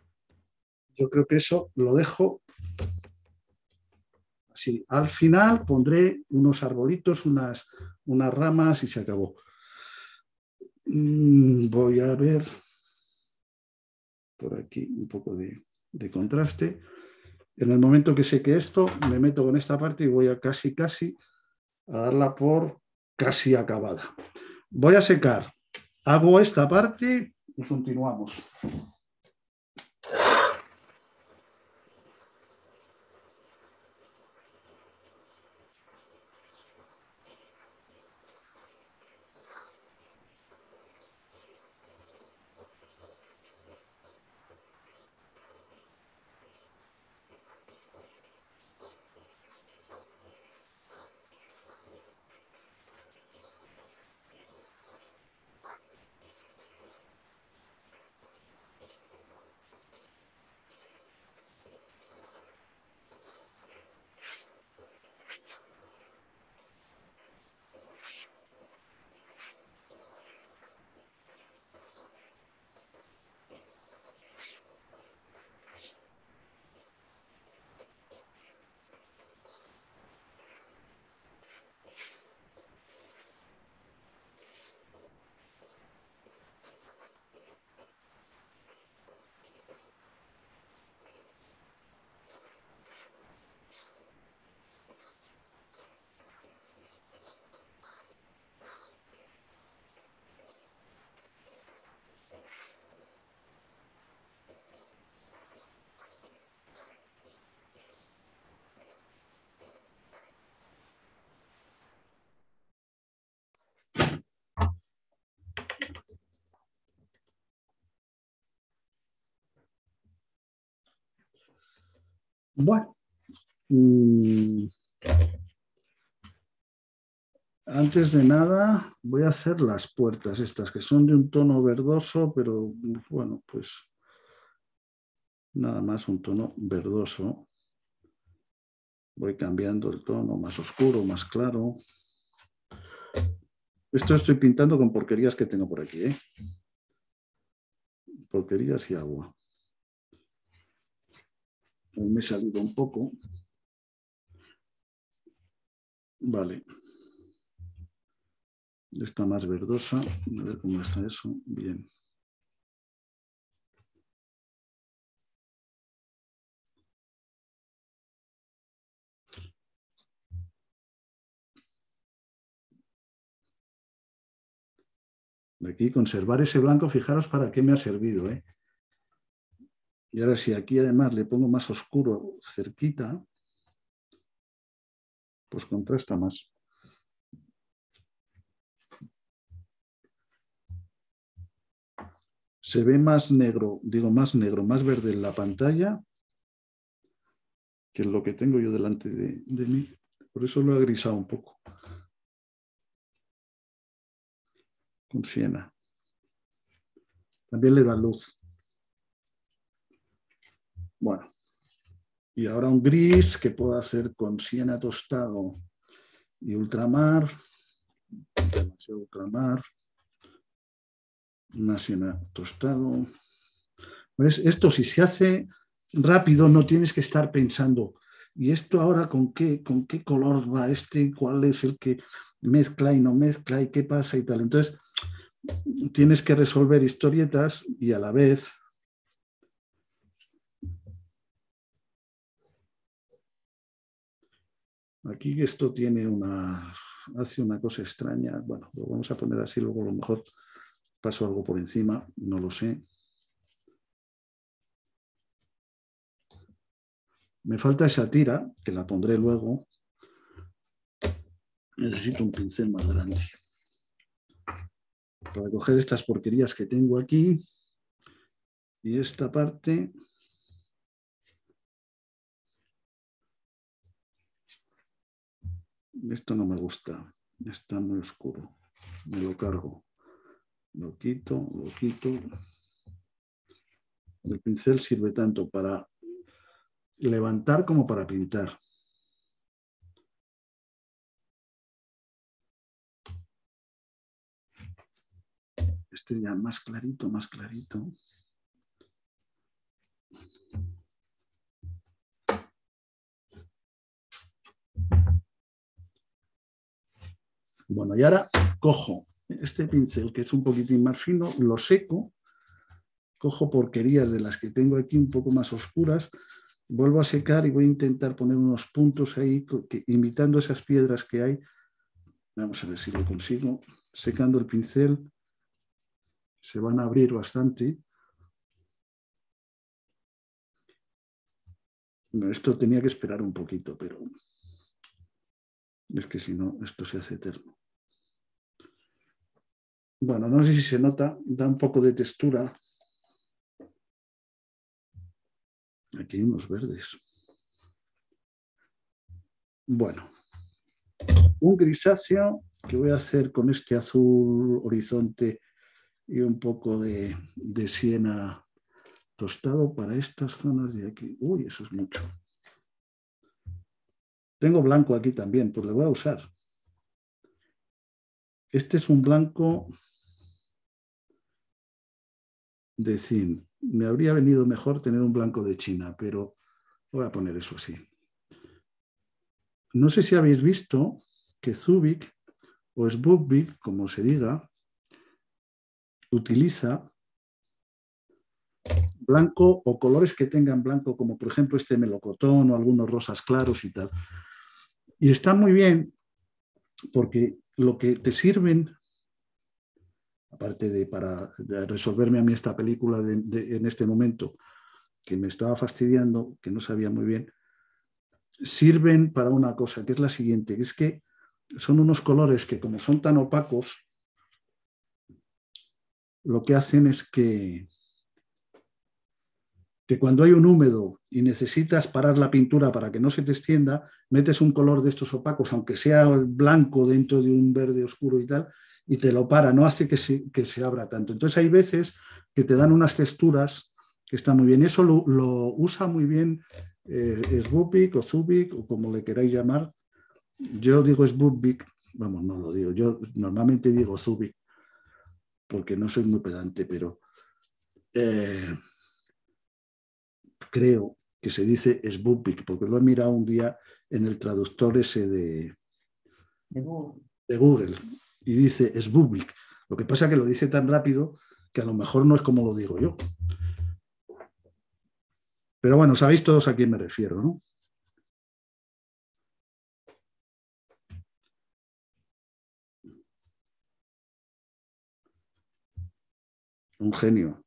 Yo creo que eso lo dejo así. Al final pondré unos arbolitos, unas, unas ramas y se acabó. Voy a ver por aquí un poco de, de contraste. En el momento que seque esto, me meto con esta parte y voy a casi, casi a darla por casi acabada. Voy a secar. Hago esta parte y continuamos. Bueno, mmm, antes de nada voy a hacer las puertas estas que son de un tono verdoso, pero bueno, pues nada más un tono verdoso. Voy cambiando el tono más oscuro, más claro. Esto estoy pintando con porquerías que tengo por aquí, ¿eh? Porquerías y agua. Me he salido un poco. Vale. Está más verdosa. A ver cómo está eso. Bien. Aquí conservar ese blanco, fijaros para qué me ha servido, ¿eh? Y ahora si aquí además le pongo más oscuro cerquita, pues contrasta más. Se ve más negro, digo más negro, más verde en la pantalla que en lo que tengo yo delante de, de mí. Por eso lo he grisado un poco. Con siena. También le da luz. Bueno. Y ahora un gris que puedo hacer con siena tostado y ultramar. Demasiado ultramar. Una siena tostado. ¿Ves? Esto si se hace rápido no tienes que estar pensando. ¿Y esto ahora con qué, con qué color va este? ¿Cuál es el que mezcla y no mezcla? ¿Y qué pasa? Y tal. Entonces, tienes que resolver historietas y a la vez aquí esto tiene una, hace una cosa extraña. Bueno, lo vamos a poner así, luego a lo mejor paso algo por encima, no lo sé. Me falta esa tira, que la pondré luego. Necesito un pincel más grande para coger estas porquerías que tengo aquí y esta parte. Esto no me gusta, está muy oscuro. Me lo cargo, lo quito, lo quito. El pincel sirve tanto para levantar como para pintar. Este ya más clarito, más clarito. Bueno, y ahora cojo este pincel que es un poquitín más fino, lo seco, cojo porquerías de las que tengo aquí un poco más oscuras, vuelvo a secar y voy a intentar poner unos puntos ahí que, imitando esas piedras que hay. Vamos a ver si lo consigo. Secando el pincel se van a abrir bastante. Bueno, esto tenía que esperar un poquito, pero es que si no, esto se hace eterno. Bueno, no sé si se nota, da un poco de textura. Aquí hay unos verdes. Bueno, un grisáceo que voy a hacer con este azul horizonte y un poco de, de siena tostado para estas zonas de aquí. Uy, eso es mucho. Tengo blanco aquí también, pues le voy a usar. Este es un blanco de zinc. Me habría venido mejor tener un blanco de China, pero voy a poner eso así. No sé si habéis visto que Zubik o Sbubik, como se diga, utiliza blanco o colores que tengan blanco, como por ejemplo este melocotón o algunos rosas claros y tal. Y está muy bien porque lo que te sirven, aparte de para de resolverme a mí esta película de, de, en este momento, que me estaba fastidiando, que no sabía muy bien, sirven para una cosa, que es la siguiente, que es que son unos colores que como son tan opacos, lo que hacen es que, que cuando hay un húmedo y necesitas parar la pintura para que no se te extienda, metes un color de estos opacos, aunque sea blanco dentro de un verde oscuro y tal, y te lo para, no hace que se, que se abra tanto. Entonces hay veces que te dan unas texturas que están muy bien. Eso lo, lo usa muy bien eh, Sbubik o Zubik o como le queráis llamar. Yo digo Sbubik, vamos, no lo digo, yo normalmente digo Zubik porque no soy muy pedante, pero eh, creo que se dice Sbubik, porque lo he mirado un día en el traductor ese de, de Google. de Google y dice Sbubik. Lo que pasa es que lo dice tan rápido que a lo mejor no es como lo digo yo. Pero bueno, sabéis todos a quién me refiero, ¿no? Un genio.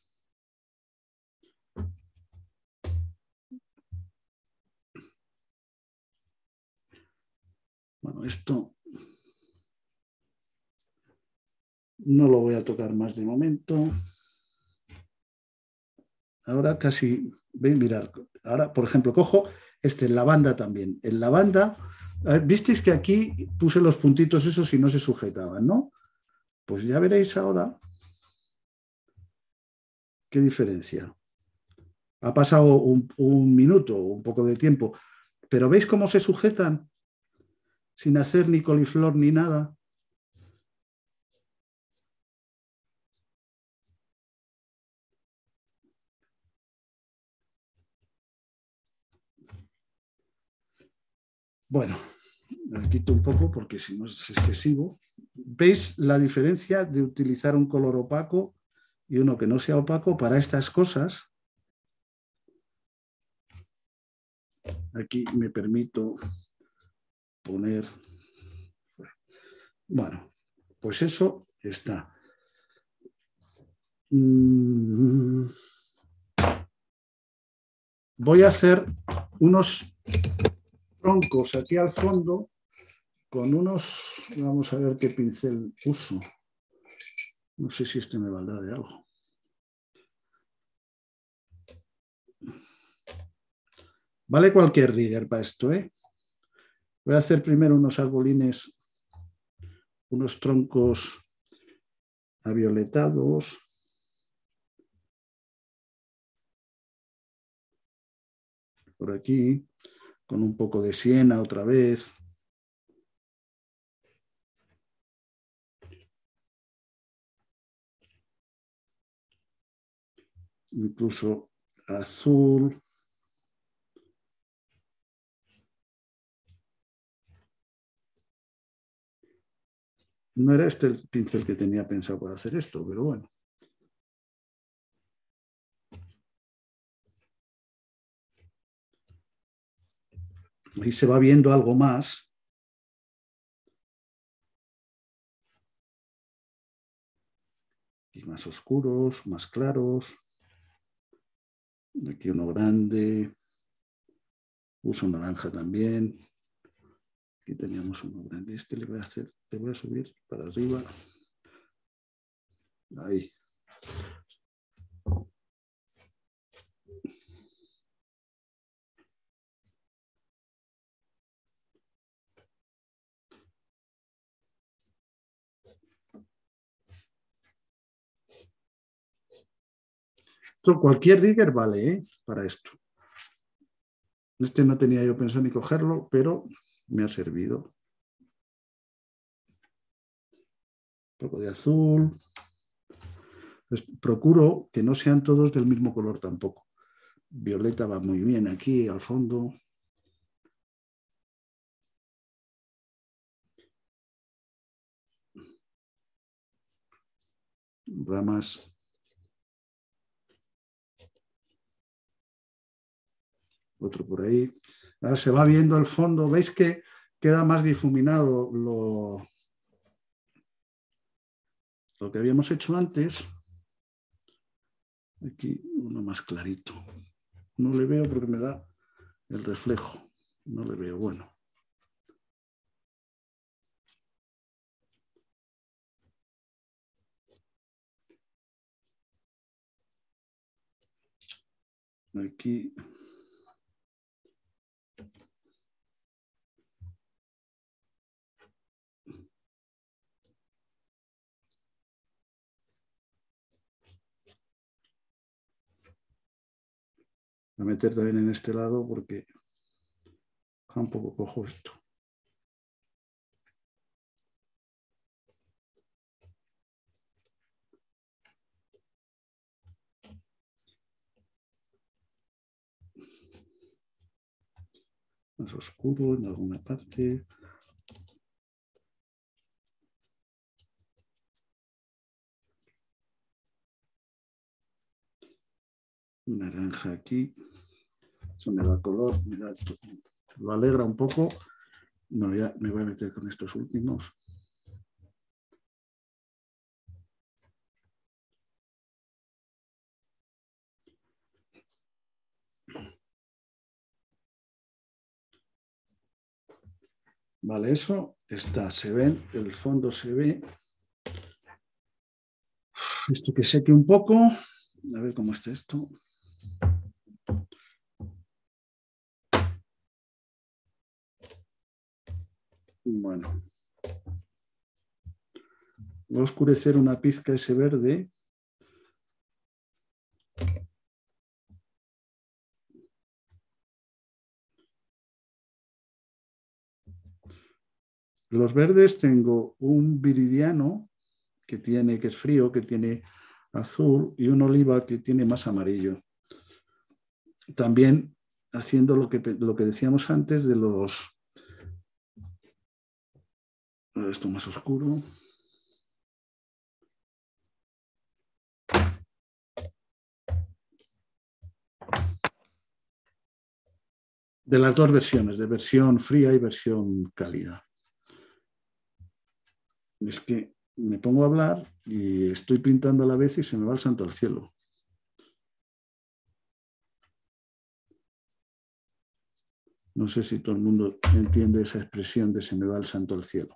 Bueno, esto no lo voy a tocar más de momento. Ahora casi, veis, mirar, ahora por ejemplo cojo este, el lavanda también. El lavanda, visteis que aquí puse los puntitos esos y no se sujetaban, ¿no? Pues ya veréis ahora qué diferencia. Ha pasado un, un minuto, un poco de tiempo, pero ¿veis cómo se sujetan? Sin hacer ni coliflor ni nada. Bueno, me quito un poco porque si no es excesivo. ¿Veis la diferencia de utilizar un color opaco y uno que no sea opaco para estas cosas? Aquí me permito poner... Bueno, pues eso está. Voy a hacer unos troncos aquí al fondo con unos... Vamos a ver qué pincel uso. No sé si este me valdrá de algo. Vale cualquier rigger para esto, ¿eh? Voy a hacer primero unos arbolines, unos troncos avioletados. Por aquí, con un poco de siena otra vez. Incluso azul. No era este el pincel que tenía pensado para hacer esto, pero bueno. Ahí se va viendo algo más. Y más oscuros, más claros. Aquí uno grande. Uso naranja también. Aquí teníamos uno grande. Este le voy a hacer, le voy a subir para arriba. Ahí. Esto, cualquier rigger vale, ¿eh? Para esto. Este no tenía yo pensado ni cogerlo, pero me ha servido. Un poco de azul. Pues procuro que no sean todos del mismo color tampoco. Violeta va muy bien aquí al fondo. Ramas. Otro por ahí. Ahora se va viendo el fondo. ¿Veis que queda más difuminado lo, lo que habíamos hecho antes? Aquí uno más clarito. No le veo porque me da el reflejo. No le veo. Bueno. Aquí. Voy a meter también en este lado porque tampoco cojo esto. Más oscuro en alguna parte. Naranja aquí. Eso me da color, me da, lo alegra un poco. No, ya me voy a meter con estos últimos. Vale, eso está, se ven, el fondo se ve. Esto que seque un poco. A ver cómo está esto. Bueno. Voy a oscurecer una pizca ese verde. Los verdes tengo un viridiano que tiene, que es frío, que tiene azul, y un oliva que tiene más amarillo. También haciendo lo que, lo que decíamos antes de los... Esto más oscuro. De las dos versiones, de versión fría y versión cálida. Es que me pongo a hablar y estoy pintando a la vez y se me va el santo al cielo. No sé si todo el mundo entiende esa expresión de se me va el santo al cielo.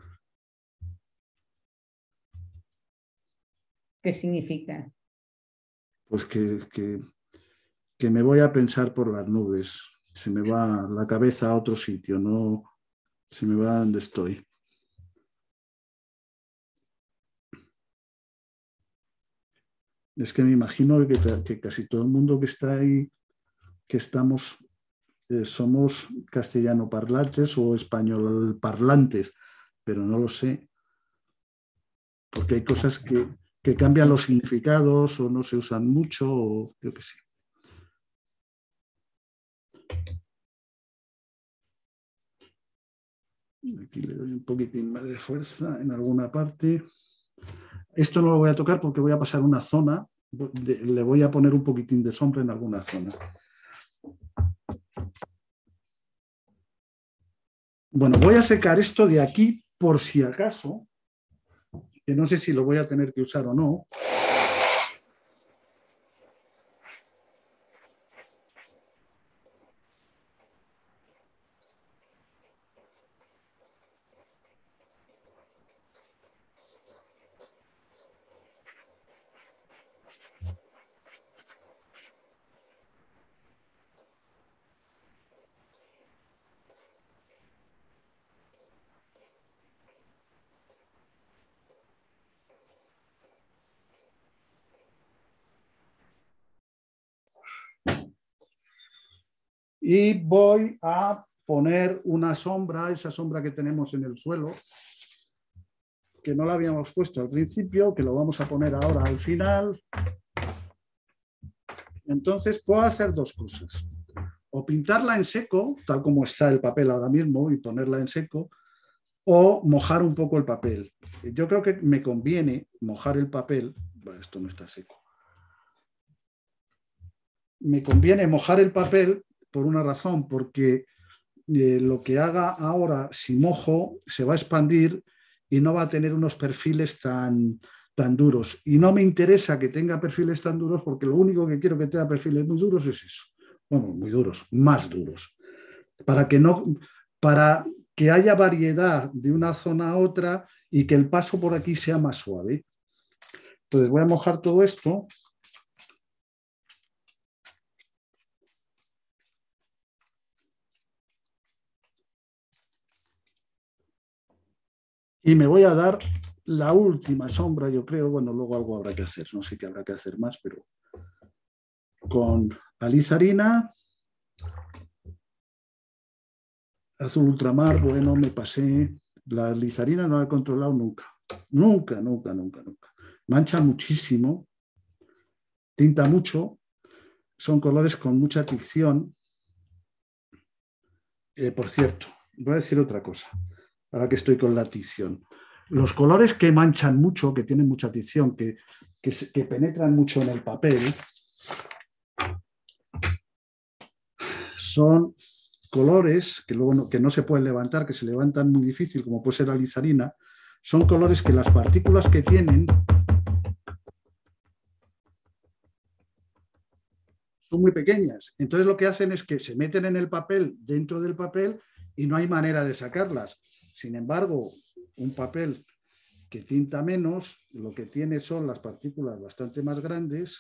¿Qué significa? Pues que, que, que me voy a pensar por las nubes. Se me va la cabeza a otro sitio, no se me va a donde estoy. Es que me imagino que, que casi todo el mundo que está ahí, que estamos, eh, somos castellano parlantes o español parlantes, pero no lo sé. Porque hay cosas que, que cambian los significados o no se usan mucho, o yo qué sé. Aquí le doy un poquitín más de fuerza en alguna parte. Esto no lo voy a tocar porque voy a pasar una zona, le voy a poner un poquitín de sombra en alguna zona. Bueno, voy a secar esto de aquí por si acaso, que no sé si lo voy a tener que usar o no. Y voy a poner una sombra, esa sombra que tenemos en el suelo, que no la habíamos puesto al principio, que lo vamos a poner ahora al final. Entonces puedo hacer dos cosas. O pintarla en seco, tal como está el papel ahora mismo, y ponerla en seco, o mojar un poco el papel. Yo creo que me conviene mojar el papel. Bueno, esto no está seco. Me conviene mojar el papel por una razón, porque eh, lo que haga ahora, si mojo, se va a expandir y no va a tener unos perfiles tan, tan duros. Y no me interesa que tenga perfiles tan duros, porque lo único que quiero que tenga perfiles muy duros es eso. Bueno, muy duros, más duros. Para que, no, para que haya variedad de una zona a otra y que el paso por aquí sea más suave. Entonces voy a mojar todo esto. Y me voy a dar la última sombra, yo creo. Bueno, luego algo habrá que hacer. No sé qué habrá que hacer más, pero con alizarina, azul ultramar, bueno, me pasé. La alizarina no la he controlado nunca. Nunca, nunca, nunca, nunca. Mancha muchísimo, tinta mucho. Son colores con mucha tinción. Eh, por cierto, voy a decir otra cosa, ahora que estoy con la tinción. Los colores que manchan mucho, que tienen mucha tinción, que, que, que penetran mucho en el papel, son colores que luego no, que no se pueden levantar, que se levantan muy difícil, como puede ser la alizarina. Son colores que las partículas que tienen son muy pequeñas. Entonces lo que hacen es que se meten en el papel, dentro del papel, y no hay manera de sacarlas. Sin embargo, un papel que tinta menos, lo que tiene son las partículas bastante más grandes,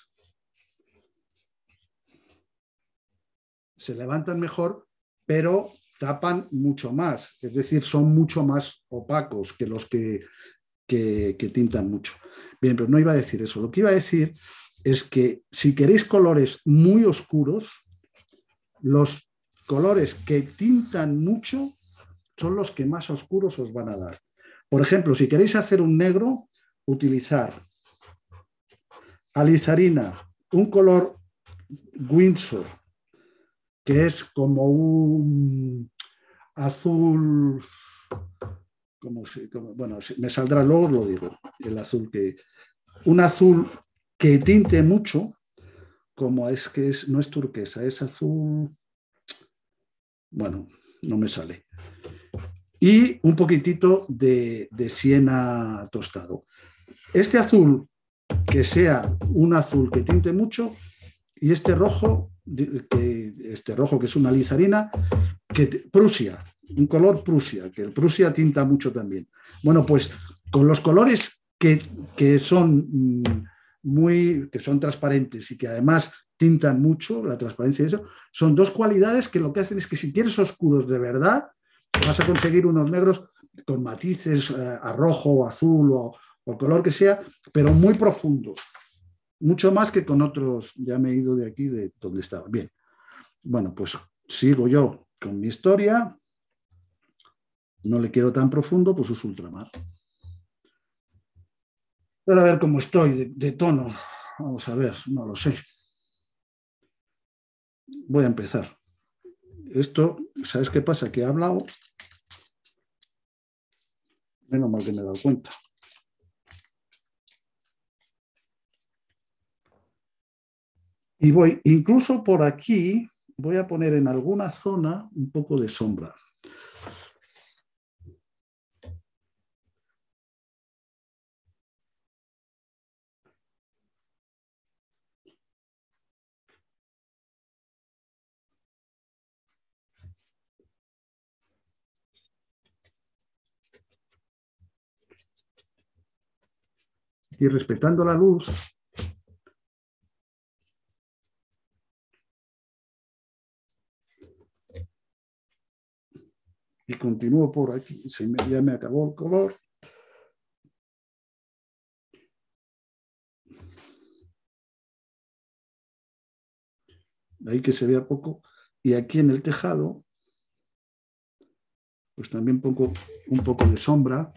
se levantan mejor, pero tapan mucho más, es decir, son mucho más opacos que los que, que, que tintan mucho. Bien, pero no iba a decir eso. Lo que iba a decir es que si queréis colores muy oscuros, los colores que tintan mucho son los que más oscuros os van a dar. Por ejemplo, si queréis hacer un negro, utilizar alizarina, un color Winsor, que es como un azul, como, como, bueno, me saldrá luego, lo digo, el azul que, un azul que tinte mucho, como es que es, no es turquesa, es azul, bueno, no me sale. Y un poquitito de, de siena tostado. Este azul, que sea un azul que tinte mucho, y este rojo, que, este rojo que es una alizarina, que Prusia, un color Prusia, que el Prusia tinta mucho también. Bueno, pues con los colores que, que son muy, que son transparentes y que además tintan mucho, la transparencia de eso, son dos cualidades que lo que hacen es que si quieres oscuros de verdad, vas a conseguir unos negros con matices eh, a rojo o azul o, o el color que sea, pero muy profundos. Mucho más que con otros, ya me he ido de aquí, de donde estaba. Bien, bueno, pues sigo yo con mi historia. No le quiero tan profundo, pues uso ultramar. Pero a ver cómo estoy de, de tono. Vamos a ver, no lo sé. Voy a empezar. Esto, ¿sabes qué pasa? Que he hablado Menos mal que me he dado cuenta. Y voy, incluso por aquí, voy a poner en alguna zona un poco de sombra. Y respetando la luz, y continúo por aquí, se me, ya me acabó el color. Ahí que se vea poco. Y aquí en el tejado, pues también pongo un poco de sombra.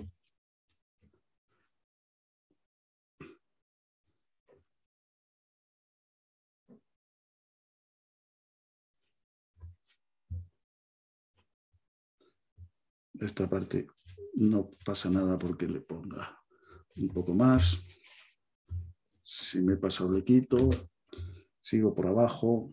Esta parte no pasa nada porque le ponga un poco más. Si me pasa le quito. Sigo por abajo.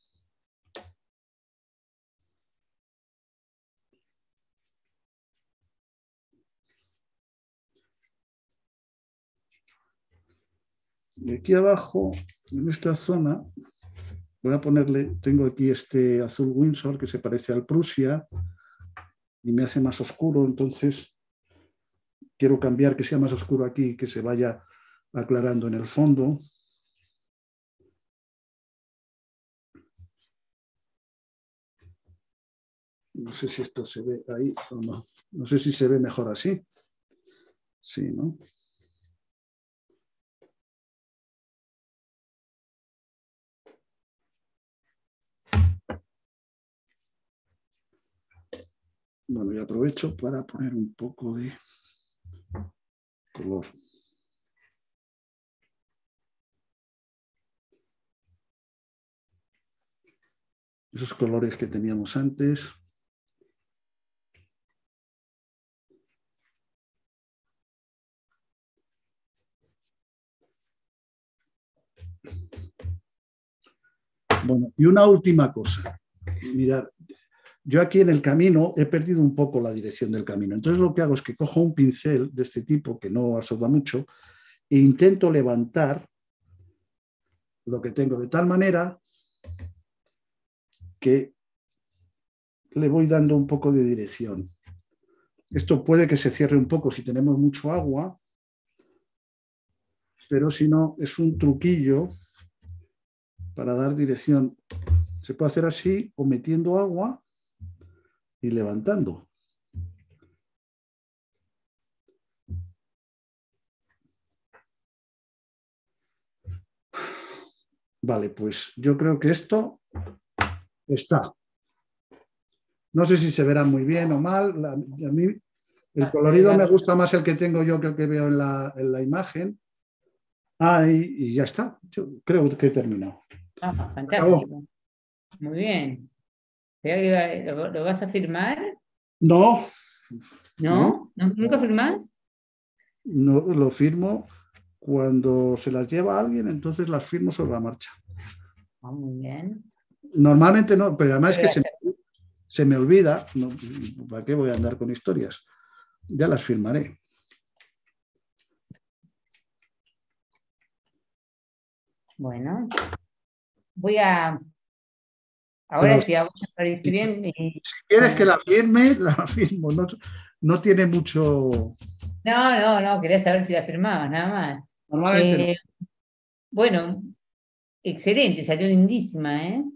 Y aquí abajo, en esta zona, voy a ponerle, tengo aquí este azul Winsor que se parece al Prusia y me hace más oscuro, entonces quiero cambiar que sea más oscuro aquí y que se vaya aclarando en el fondo. No sé si esto se ve ahí o no. No sé si se ve mejor así. Sí, ¿no? Bueno, y aprovecho para poner un poco de color. Esos colores que teníamos antes. Bueno, y una última cosa. Mirad, yo aquí en el camino he perdido un poco la dirección del camino. Entonces lo que hago es que cojo un pincel de este tipo que no absorba mucho e intento levantar lo que tengo de tal manera que le voy dando un poco de dirección. Esto puede que se cierre un poco si tenemos mucho agua, pero si no, es un truquillo para dar dirección. Se puede hacer así o metiendo agua y levantando. Vale, pues yo creo que esto está. No sé si se verá muy bien o mal. La, a mí el colorido me gusta más el que tengo yo que el que veo en la, en la imagen. Ah, y, y ya está. Yo creo que he terminado. Ah, fantástico. Muy bien. ¿Lo, lo vas a firmar? No. ¿No? ¿No? ¿Nunca firmás? No, lo firmo cuando se las lleva a alguien, entonces las firmo sobre la marcha. Ah, muy bien. Normalmente no, pero además pero es que se, se me olvida. No, ¿para qué voy a andar con historias? Ya las firmaré. Bueno, voy a... Ahora pero, si a vos te parece bien... Y, si quieres bueno. que la firme, la firmo. No, no tiene mucho... No, no, no, quería saber si la firmabas, nada más. Normalmente eh, no. Bueno, excelente, salió lindísima, ¿eh?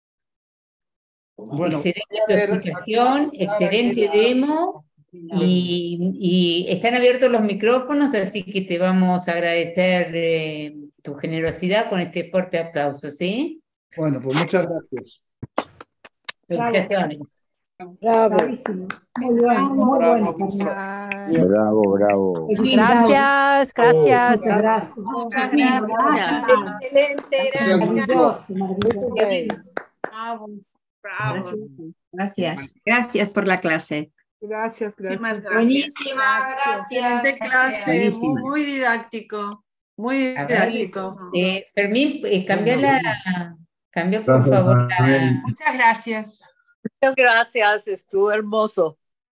Bueno, excelente tu explicación, excelente la... demo. Y, y están abiertos los micrófonos, así que te vamos a agradecer eh, tu generosidad con este fuerte aplauso, ¿sí? Bueno, pues muchas gracias. Felicitaciones. Bravo. Bravísimo. Muy bueno, muy bravo, bueno. Bravo, bravo. Gracias, gracias. Muchas gracias. Muchas gracias. Excelente, maravilloso, maravilloso. Bravo. Bravo. Gracias. Gracias por la clase. Gracias, gracias. Gracias. Buenísima, gracias. Excelente clase, muy, muy didáctico. Muy A ver, didáctico. eh, Fermín, eh, cambia la, cambia por favor la... Muchas gracias. Muchas gracias, estuvo hermoso.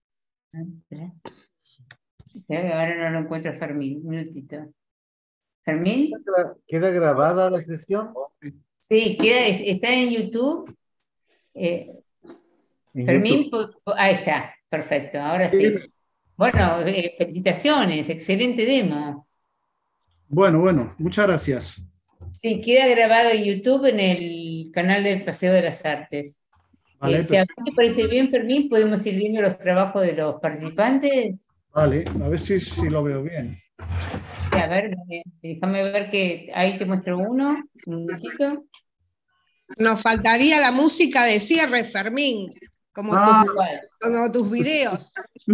Ahora no lo encuentro Fermín, un minutito. ¿Fermín? ¿Queda grabada la sesión? Sí, queda, está en YouTube. Eh, En Fermín, YouTube. po- po- ahí está, perfecto, ahora sí. Bueno, eh, felicitaciones, excelente demo. Bueno, bueno, muchas gracias. Sí, queda grabado en YouTube en el canal del Paseo de las Artes. Vale, Eh, si a perfecto. ti te parece bien, Fermín, podemos ir viendo los trabajos de los participantes. Vale, a ver si, si lo veo bien. Sí, a ver, eh, déjame ver que ahí te muestro uno, un minutito. Nos faltaría la música de cierre, Fermín, como, Ah. tus, como tus videos.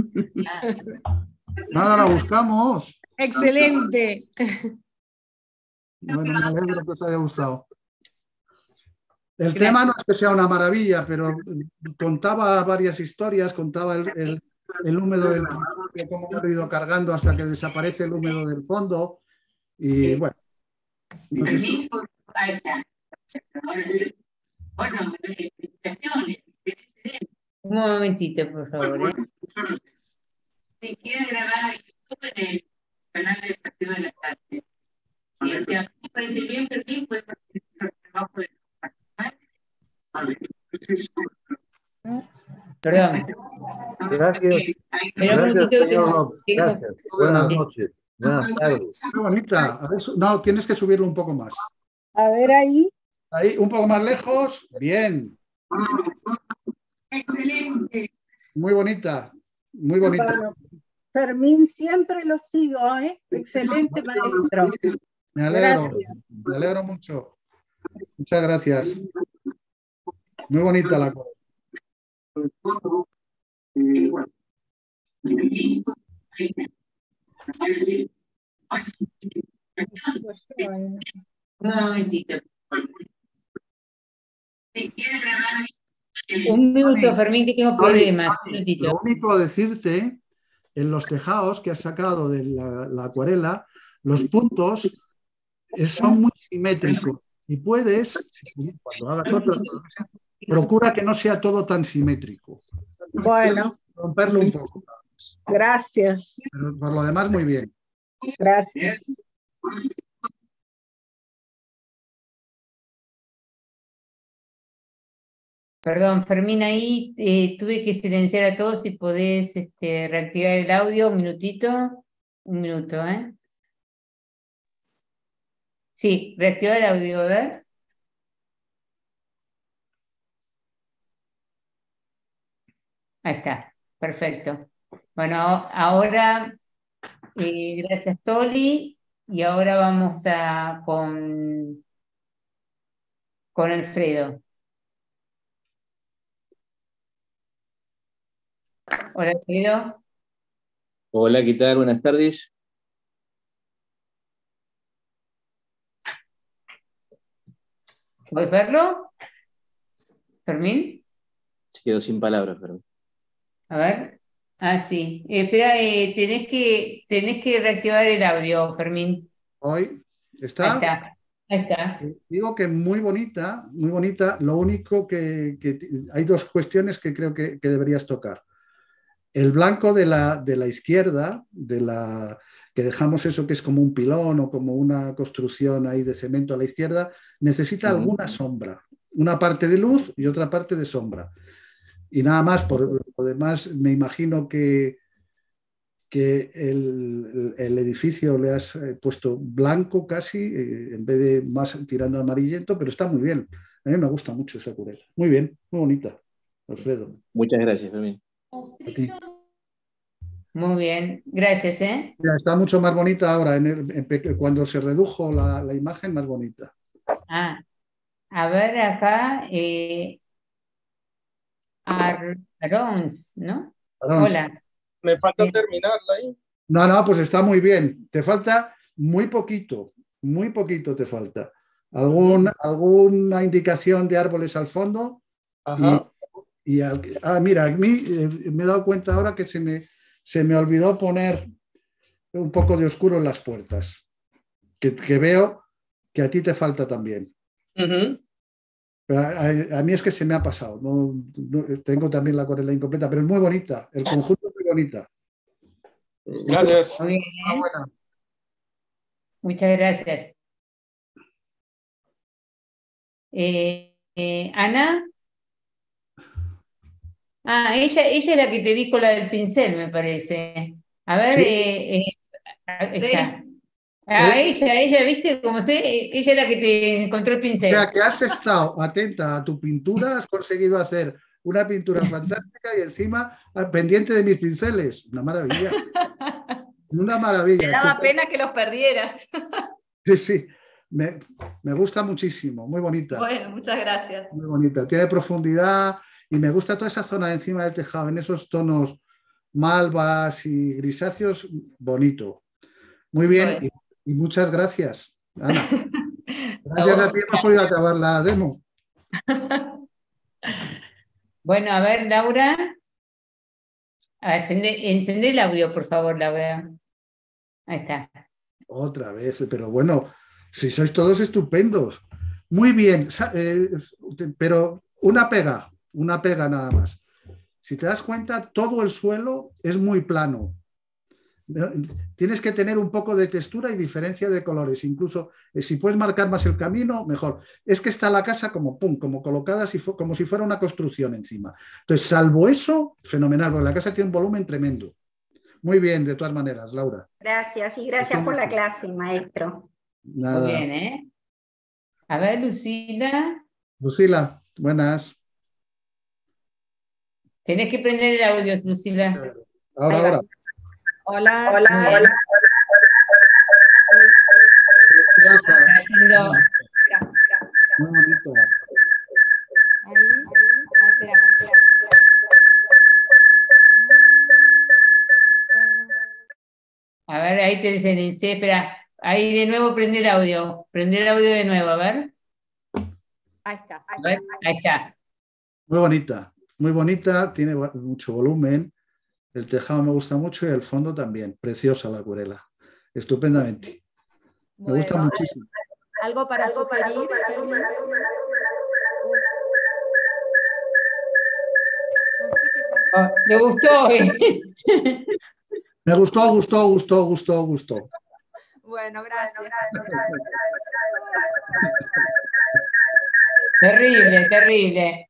Nada, la buscamos. Excelente. Bueno, me alegro que os haya gustado. El tema no es que sea una maravilla, pero contaba varias historias, contaba el, el, el húmedo del principio, cómo lo he ido cargando hasta que desaparece el húmedo del fondo. Y bueno, no sé si- Ahí está. Ahora sí. Bueno, felicitaciones. Un momentito, por favor. ¿eh? Sí, queda grabada en YouTube en el canal del Partido de las Artes. Y si a ti te parece bien, Fermín, puedes participar en el trabajo de los participantes. Perdón. Gracias. Pero un Gracias, momentito que señor tengo- López. tengo- Gracias. Buenas noches. Buenas tardes. Qué bonita. A ver, su- no, tienes que subirlo un poco más. A ver ahí. Ahí, un poco más lejos. Bien. Excelente. Muy bonita. Muy bonita. Bueno, Fermín, siempre lo sigo, ¿eh? Excelente maestro. Me alegro. Gracias. Me alegro mucho. Muchas gracias. Muy bonita la cosa. Un momentito. Un minuto, Fermín, que tengo problemas. Un minutito. Lo único a decirte, en los tejados que has sacado de la, la acuarela, los puntos eh, son muy simétricos. Y puedes, si- cuando hagas otro, procura que no sea todo tan simétrico. Bueno, Romperlo un poco. gracias. Pero por lo demás, muy bien. Gracias. Perdón, Fermín, ahí eh, tuve que silenciar a todos. Si podés este, reactivar el audio, un minutito. Un minuto, ¿eh? Sí, reactivar el audio, a ver. Ahí está, perfecto. Bueno, ahora, eh, gracias, Toli. Y ahora vamos a con, con Alfredo. Hola, Alfredo. Hola, ¿qué tal? Buenas tardes. ¿Puedes verlo? Fermín, Se quedó sin palabras, perdón. a ver. Ah, sí. Eh, espera, eh, tenés que, tenés que reactivar el audio, Fermín. Hoy Ahí está. está. Ahí está. Digo que muy bonita, muy bonita. Lo único que, que hay dos cuestiones que creo que, que deberías tocar. El blanco de la, de la izquierda, de la, que dejamos eso que es como un pilón o como una construcción ahí de cemento a la izquierda, necesita Ujú. alguna sombra. Una parte de luz y otra parte de sombra. Y nada más, por lo demás, me imagino que, que el, el edificio le has eh, puesto blanco casi, eh, en vez de más tirando amarillento, pero está muy bien. A mí me gusta mucho esa acuarela. Muy bien, muy bonita, Alfredo. Muchas gracias, Fermín. A ti. Muy bien. Gracias, ¿eh? Ya está mucho más bonita ahora, en el- en pe- cuando se redujo la, la imagen, más bonita. Ah, a ver acá. Eh, Ar- Arons, ¿no? Arons. Hola. Me falta Sí. terminarla ahí. No, no, pues está muy bien. Te falta muy poquito, muy poquito te falta. ¿Algún, ¿Alguna indicación de árboles al fondo? Ajá. Y al, ah, mira, a mí eh, me he dado cuenta ahora que se me, se me olvidó poner un poco de oscuro en las puertas, que, que veo que a ti te falta también. Uh-huh. Pero a, a mí es que se me ha pasado. No, no, tengo también la acuarela incompleta, pero es muy bonita. El conjunto es muy bonita. Gracias. Muy bien, ¿eh? Muchas gracias. Eh, eh, Ana. Ah, ella, ella es la que te dijo la del pincel, me parece. A ver, Sí. eh, eh, está. Ah, ella, ella, ¿viste? Como sé, ella es la que te encontró el O pincel. sea, que has estado atenta a tu pintura, has conseguido hacer una pintura fantástica y encima pendiente de mis pinceles. Una maravilla. Una maravilla. Me daba Estoy... pena que los perdieras. Sí, sí. Me, me gusta muchísimo. Muy bonita. Bueno, muchas gracias. Muy bonita. Tiene profundidad y me gusta toda esa zona de encima del tejado, en esos tonos malvas y grisáceos. Bonito. Muy bien. Bueno. Y, y muchas gracias, Ana. Gracias a ti hemos podido acabar la demo. Bueno, a ver, Laura. Encende, encende el audio, por favor, Laura. Ahí está. Otra vez, pero bueno, si sois todos estupendos. Muy bien, eh, pero una pega, una pega nada más. Si te das cuenta, todo el suelo es muy plano. Tienes que tener un poco de textura y diferencia de colores. Incluso eh, si puedes marcar más el camino, mejor. Es que está la casa como pum, como colocada, si como si fuera una construcción encima. Entonces, salvo eso, fenomenal, porque la casa tiene un volumen tremendo. Muy bien, de todas maneras, Laura. Gracias y gracias por la clase, maestro. Nada. Muy bien, ¿eh? A ver, Lucila. Lucila, buenas. Tenés que prender el audio, Lucila. Ahora, ahora. Hola, hola, hola. hola. Haciendo... Muy bonito. Ahí, ahí. Ah, espera, espera. A ver, ahí te dice, espera, ahí de nuevo prende el audio, prende el audio de nuevo, a ver. Ahí está, ahí A ver, está. ahí está. Muy bonita, muy bonita, tiene mucho volumen, el tejado me gusta mucho y el fondo también, preciosa la acuarela, estupendamente. Me Bueno, gusta muchísimo. ¿Algo para ¿Algo para sugerir? sugerir? No sé qué pasa. Oh, ¿le gustó? Eh? Me gustó, gustó, gustó, gustó, gustó. Bueno, gracias. Terrible, terrible.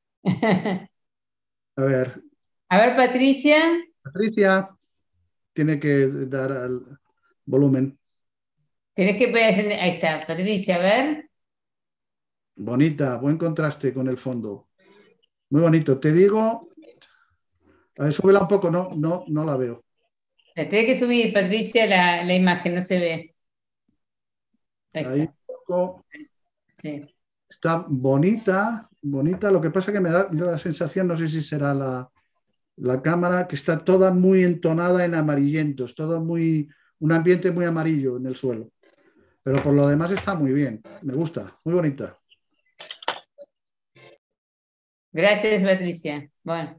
A ver. A ver, Patricia. Patricia tiene que dar al volumen. Tenés que pedir, ahí está, Patricia, a ver. Bonita, buen contraste con el fondo. Muy bonito. Te digo, a ver, súbela un poco, no, no, no la veo. Le tenés que subir, Patricia, la, la imagen, no se ve. Ahí, Ahí está. un poco. Sí. Está bonita, bonita. Lo que pasa es que me da, me da la sensación, no sé si será la, la cámara, que está toda muy entonada en amarillentos, todo muy, un ambiente muy amarillo en el suelo. Pero por lo demás está muy bien. Me gusta, muy bonita. Gracias, Patricia. Bueno.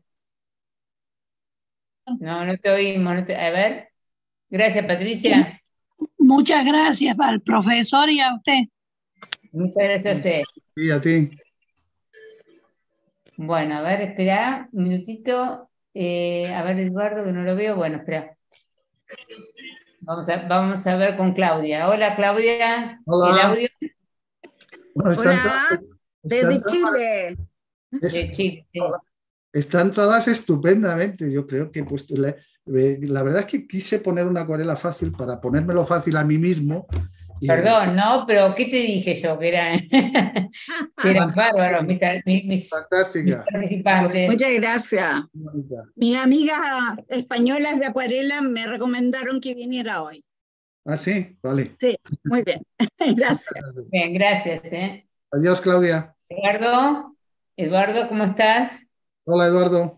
No, no te oímos. No te... A ver. Gracias, Patricia. Muchas gracias al profesor y a usted. Muchas gracias a usted. Sí, a ti. Bueno, a ver, espera un minutito. Eh, a ver, Eduardo, que no lo veo. Bueno, espera. Vamos a, vamos a ver con Claudia. Hola, Claudia. Hola. ¿El audio? Bueno, están Hola, todas, desde están Chile. Es, De Chile. Sí. Están todas estupendamente. Yo creo que pues, la, la verdad es que quise poner una acuarela fácil para ponérmelo fácil a mí mismo. Y, Perdón, ¿no? Pero ¿qué te dije yo? Que eran, que eran bárbaros mis, mis, Fantástica. mis participantes. Muchas gracias. Mis amigas españolas de acuarela me recomendaron que viniera hoy. Ah, sí, vale. Sí, muy bien. Gracias. Bien, gracias. ¿eh? Adiós, Claudia. Eduardo, Eduardo, ¿cómo estás? Hola, Eduardo.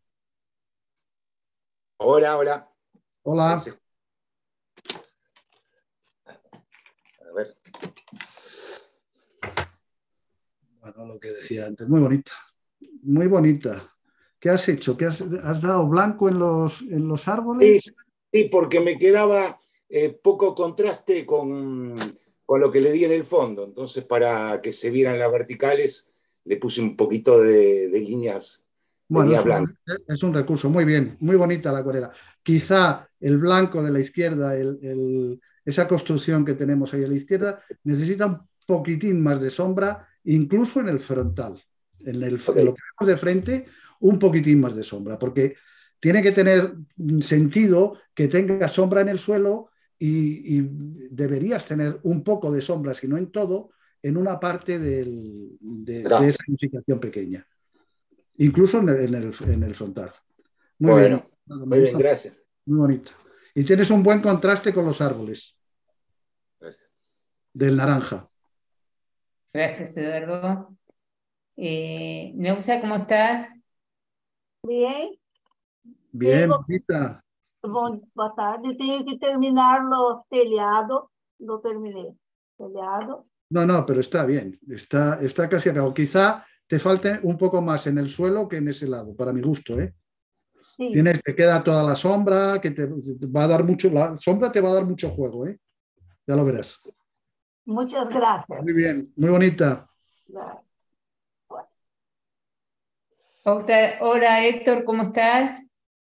Hola, hola. Hola. A ver. Bueno, lo que decía antes, muy bonita. Muy bonita. ¿Qué has hecho? ¿Qué has, has dado blanco en los, en los árboles? Sí, sí, porque me quedaba eh, poco contraste con, con lo que le di en el fondo. Entonces, para que se vieran las verticales, le puse un poquito de, de líneas, de Bueno, líneas es un, blancas. es un recurso, muy bien, muy bonita la acuarela. Quizá el blanco de la izquierda, el, el, esa construcción que tenemos ahí a la izquierda, necesita un poquitín más de sombra, incluso en el frontal. En, el, Okay. en lo que vemos de frente, un poquitín más de sombra, porque tiene que tener sentido que tenga sombra en el suelo y, y deberías tener un poco de sombra, si no en todo, en una parte del, de, de esa edificación pequeña. Incluso en el, en el, en el frontal. Muy Bueno, bien. muy bien, gracias. Muy bonito. Y tienes un buen contraste con los árboles. Gracias. Del naranja. Gracias, Eduardo. Eh, Neusa, ¿cómo estás? Bien. Bien, Tengo, bonita. bom, boa tarde. Tengo que terminar los telhados. Lo terminé. Telhado. No, no, pero está bien. Está, está casi acabado. Quizá te falte un poco más en el suelo que en ese lado, para mi gusto, ¿eh? Sí. Tienes, te queda toda la sombra, que te, te va a dar mucho, la sombra te va a dar mucho juego, ¿eh? Ya lo verás. Muchas gracias. Muy bien, muy bonita. Hola, Héctor, ¿cómo estás?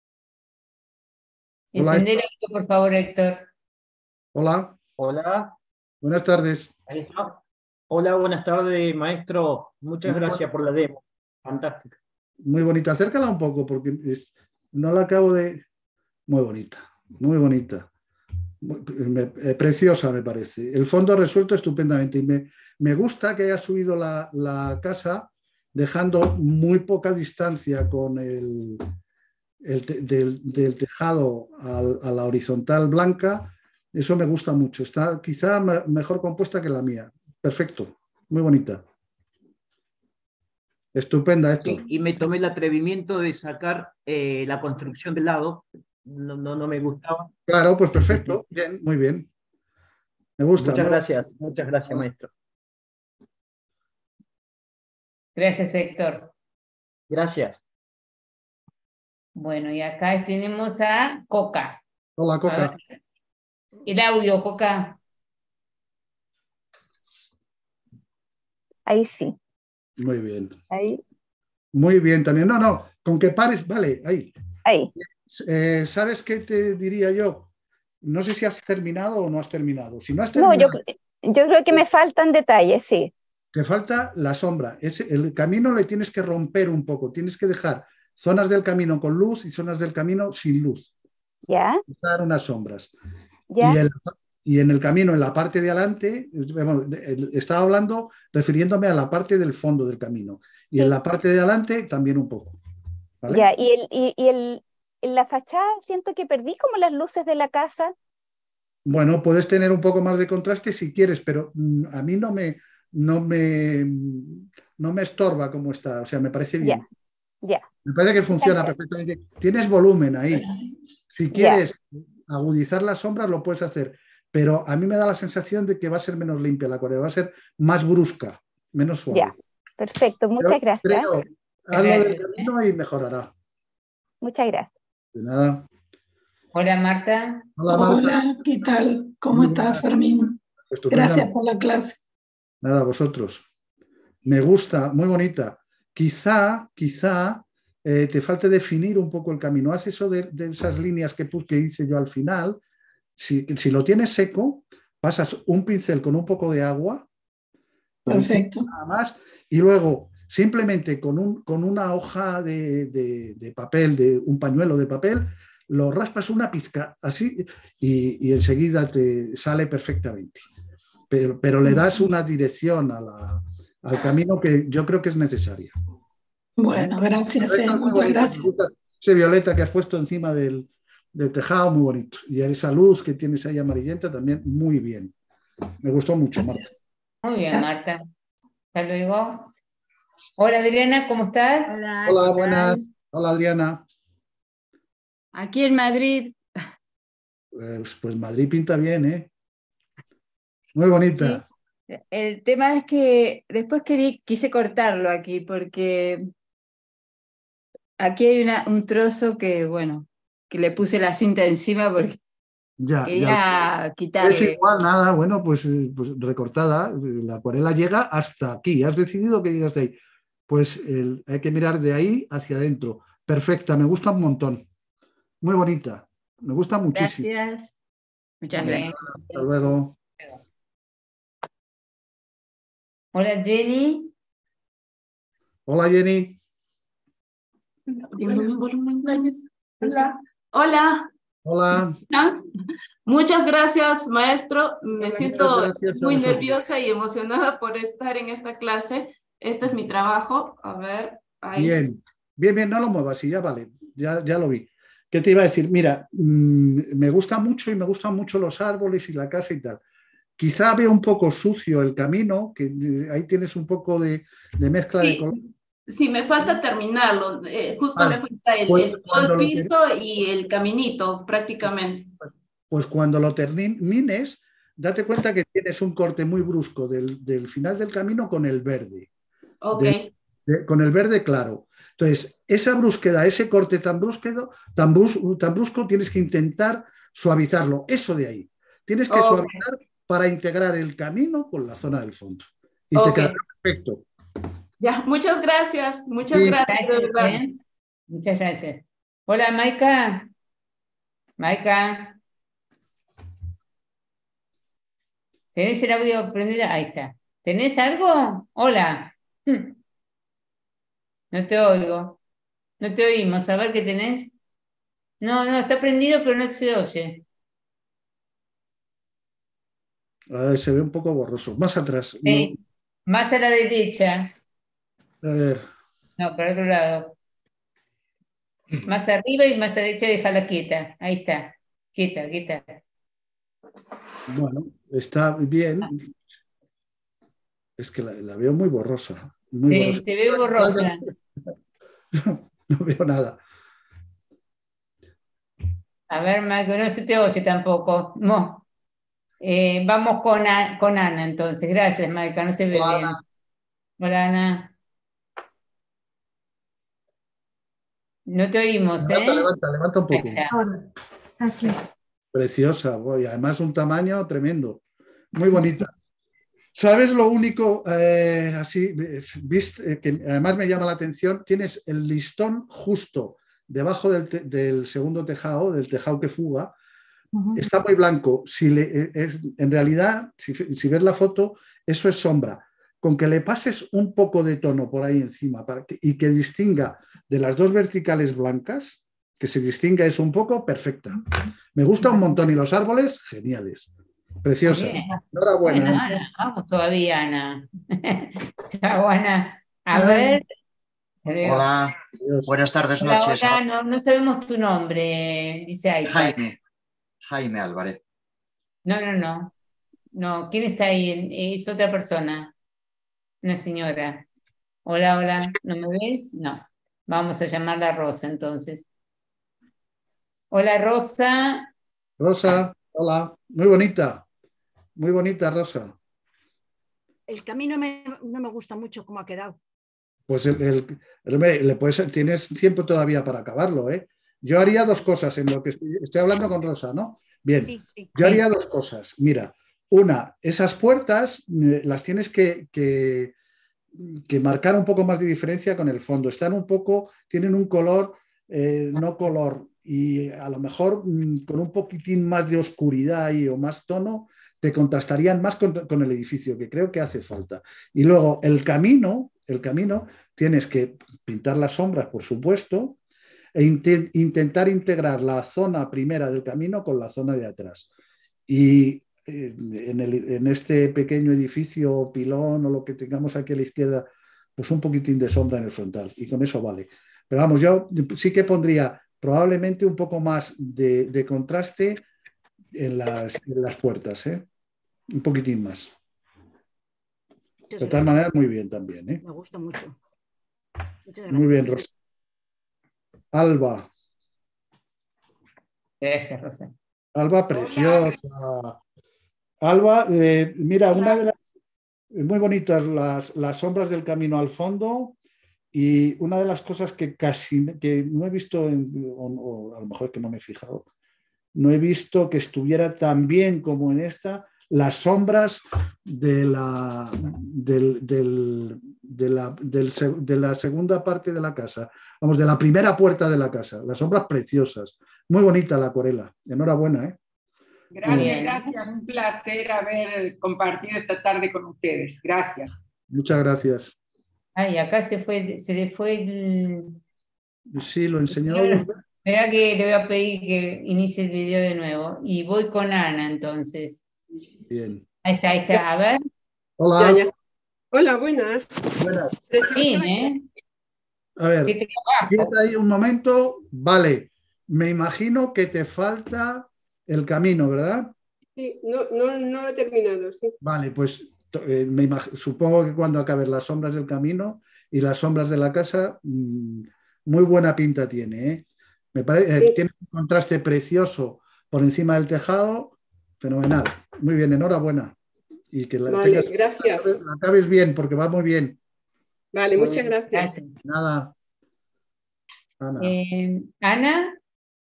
Hola, Encender Héctor. esto, por favor, Héctor. Hola. Hola. Buenas tardes. Ahí está. Hola, buenas tardes, maestro. Muchas Muy gracias por la demo. Fantástica. Muy bonita. Acércala un poco porque es, no la acabo de... Muy bonita, muy bonita. Muy, me, eh, preciosa me parece. El fondo resuelto estupendamente y me, me gusta que haya subido la, la casa dejando muy poca distancia con el, el te, del, del tejado al, a la horizontal blanca. Eso me gusta mucho. Está quizá mejor compuesta que la mía. Perfecto, muy bonita. Estupenda esto. Sí, y me tomé el atrevimiento de sacar eh, la construcción del lado. No, no, no me gustaba. Claro, pues perfecto. Bien, muy bien. Me gusta. Muchas ¿no? gracias, muchas gracias, maestro. Gracias, Héctor. Gracias. Bueno, y acá tenemos a Coca. Hola, Coca. El audio, Coca. Ahí sí. Muy bien. Ahí. Muy bien también. No, no, con que pares, vale, ahí. Ahí. Eh, ¿Sabes qué te diría yo? No sé si has terminado o no has terminado. Si no has terminado, No, yo, yo creo que me faltan detalles, sí. te falta la sombra. Es, el camino le tienes que romper un poco. Tienes que dejar zonas del camino con luz y zonas del camino sin luz. Ya. Dar unas sombras. Ya. Y, el, y en el camino, en la parte de adelante, bueno, estaba hablando refiriéndome a la parte del fondo del camino. Y sí. En la parte de adelante también un poco. ¿Vale? Ya, y, el, y, y el, en la fachada siento que perdí como las luces de la casa. Bueno, puedes tener un poco más de contraste si quieres, pero a mí no me, no me, no me estorba como está. O sea, me parece bien. Ya, ya. Me parece que funciona perfectamente. Tienes volumen ahí. Si quieres ya. agudizar las sombras, lo puedes hacer. Pero a mí me da la sensación de que va a ser menos limpia la acuarela, va a ser más brusca, menos suave. Ya, perfecto. Muchas Pero, gracias. Creo, hazlo del camino y mejorará. Muchas gracias. De nada. Hola, Marta. Hola, Marta. Hola, ¿qué tal? ¿Cómo estás, Fermín? Gracias por la clase. Nada, vosotros. Me gusta, muy bonita. Quizá, quizá eh, te falte definir un poco el camino. Haz eso de, de esas líneas que, que hice yo al final. Si, si lo tienes seco, pasas un pincel con un poco de agua. Perfecto. Nada más. Y luego, simplemente con, un, con una hoja de, de, de papel, de un pañuelo de papel, lo raspas una pizca así y, y enseguida te sale perfectamente. Pero, pero le das una dirección a la, al camino que yo creo que es necesaria. Bueno, gracias, eh, muchas gracias. Ese violeta que has puesto encima del, del tejado, muy bonito. Y esa luz que tienes ahí amarillenta también, muy bien. Me gustó mucho, gracias. Marta. Muy bien, Marta. Hasta luego. Hola, Adriana, ¿cómo estás? Hola, Hola, buenas. Hola, Adriana. Aquí en Madrid. Pues, pues Madrid pinta bien, ¿eh? Muy bonita. Sí. El tema es que después querí, quise cortarlo aquí porque aquí hay una, un trozo que, bueno, que le puse la cinta encima porque Ya, quería ya. quitarle. Es igual, nada, bueno, pues, eh, pues recortada. La acuarela llega hasta aquí. Has decidido que llegue hasta ahí. Pues el- hay que mirar de ahí hacia adentro. Perfecta, me gusta un montón. Muy bonita. Me gusta muchísimo. Gracias. Muchas Venga, gracias. hasta luego. Hola Jenny. Hola Jenny. Hola. Hola. Hola. Muchas gracias, maestro. Me Muchas siento gracias a muy vosotros. nerviosa y emocionada por estar en esta clase. Este es mi trabajo. A ver, ahí. Bien, bien, bien, no lo muevas y ya vale, ya, ya lo vi. ¿Qué te iba a decir? Mira, mmm, me gusta mucho y me gustan mucho los árboles y la casa y tal. Quizá veo un poco sucio el camino, que eh, ahí tienes un poco de, de mezcla de Sí, color. sí, me falta terminarlo. Eh, justo Vale, me falta el, pues el cuando lo piso y el caminito, prácticamente. Pues cuando lo termines, date cuenta que tienes un corte muy brusco del, del final del camino con el verde. Ok. De- de- con el verde claro. Entonces, esa brusquedad, ese corte tan brusco, tan, brus, tan brusco, tienes que intentar suavizarlo. Eso de ahí. Tienes que Ok. suavizar para integrar el camino con la zona del fondo. Y Ok. te quedará perfecto. Ya, muchas gracias. Muchas Sí. gracias, de Gracias, verdad. ¿eh? Muchas gracias. Hola Maika. Maika. ¿Tenés el audio prendido? Ahí está. ¿Tenés algo? Hola. Hmm. No te oigo. No te oímos. A ver qué tenés. No, no, está prendido, pero no se oye. A ver, se ve un poco borroso. Más atrás. No, Sí. Más a la derecha. a ver. No, para el otro lado. Más arriba y más a la derecha, déjala quieta. Ahí está. Quieta, quieta. Bueno, está bien. Es que la, la veo muy borrosa. Muy Sí, borrosa. se ve borrosa. No veo nada. A ver, Marco, no se te oye tampoco. No. Eh, vamos con, A- con Ana entonces. Gracias, Maika, no se ve Hola, bien. Ana. Hola, Ana. No te oímos, Levanta, ¿eh? levanta, levanta un Ahí poco. está. Ahora, aquí. Preciosa, y además un tamaño tremendo. Muy bonita. ¿Sabes lo único, eh, así, eh, viste, eh, que además me llama la atención? Tienes el listón justo debajo del, te- del segundo tejado, del tejado que fuga. Ujú. Está muy blanco. Si le, eh, es- en realidad, si, si ves la foto, eso es sombra. Con que le pases un poco de tono por ahí encima para que- y que distinga de las dos verticales blancas, que se distinga eso un poco, perfecta. Me gusta un montón y los árboles, geniales. Preciosa. Bien. Enhorabuena. Bueno, ¿eh? Ana, vamos todavía, Ana. Chao, Ana. A A ver. ver. Adiós. Hola, buenas tardes, Hola, noches. hola, no, no sabemos tu nombre, dice iPad. Jaime, Jaime Álvarez. No, no, no. No, ¿quién está ahí? Es otra persona, una señora. Hola, hola, ¿no me ves? No. Vamos a llamarla Rosa entonces. Hola, Rosa. Rosa, hola. Muy bonita. Muy bonita, Rosa. El camino me- no me gusta mucho cómo ha quedado. Pues el, el- el- hombre, le puedes, tienes tiempo todavía para acabarlo, ¿eh? Yo haría dos cosas en lo que estoy, estoy hablando con Rosa, ¿no? Bien, Sí, sí. yo haría dos cosas. Mira, una, esas puertas eh, las tienes que, que, que marcar un poco más de diferencia con el fondo. Están un poco, tienen un color, eh, no color, y a lo mejor mm, con un poquitín más de oscuridad ahí o más tono, te contrastarían más con, con el edificio, que creo que hace falta. Y luego el camino, el camino, tienes que pintar las sombras, por supuesto, e inte- intentar integrar la zona primera del camino con la zona de atrás. Y eh, en, el- en este pequeño edificio, pilón o lo que tengamos aquí a la izquierda, pues un poquitín de sombra en el frontal. Y con eso vale. Pero vamos, yo sí que pondría probablemente un poco más de, de contraste en las, en las puertas, ¿eh? Un poquitín más. Muchas De tal gracias. manera, muy bien también, ¿eh? Me gusta mucho. Muchas gracias. Muy bien, Rosa. Alba. Gracias, Rosa. Alba, preciosa. Alba, eh, mira, una de las muy bonitas las, las sombras del camino al fondo Y una de las cosas que casi que no he visto, en, o, o a lo mejor es que no me he fijado, no he visto que estuviera tan bien como en esta, las sombras de la, del, del, de, la, del, de la segunda parte de la casa, vamos, de la primera puerta de la casa, las sombras preciosas. Muy bonita la acuarela. Enhorabuena, ¿eh? Gracias, gracias. Un placer haber compartido esta tarde con ustedes. Gracias. Muchas gracias. Ay, acá se fue, se le fue el... Sí, lo enseñó. Verá que le voy a pedir que inicie el video de nuevo. Y voy con Ana, entonces. Bien. Ahí está, ahí está. A ver. Hola. Ya, ya. Hola, buenas. Buenas. Bien, ¿eh? A ver, quédate ahí un momento. Vale. Me imagino que te falta el camino, ¿verdad? Sí, no, no, no lo he terminado, sí. Vale, pues eh, me supongo que cuando acabes las sombras del camino y las sombras de la casa, mmm, muy buena pinta tiene, ¿eh? Me parece, eh, sí. Tiene un contraste precioso por encima del tejado, fenomenal. Muy bien, enhorabuena. Y que la, vale, tengas, gracias. La acabes bien, porque va muy bien. Vale, muy muchas gracias. gracias. Nada. Ana. Eh, Ana.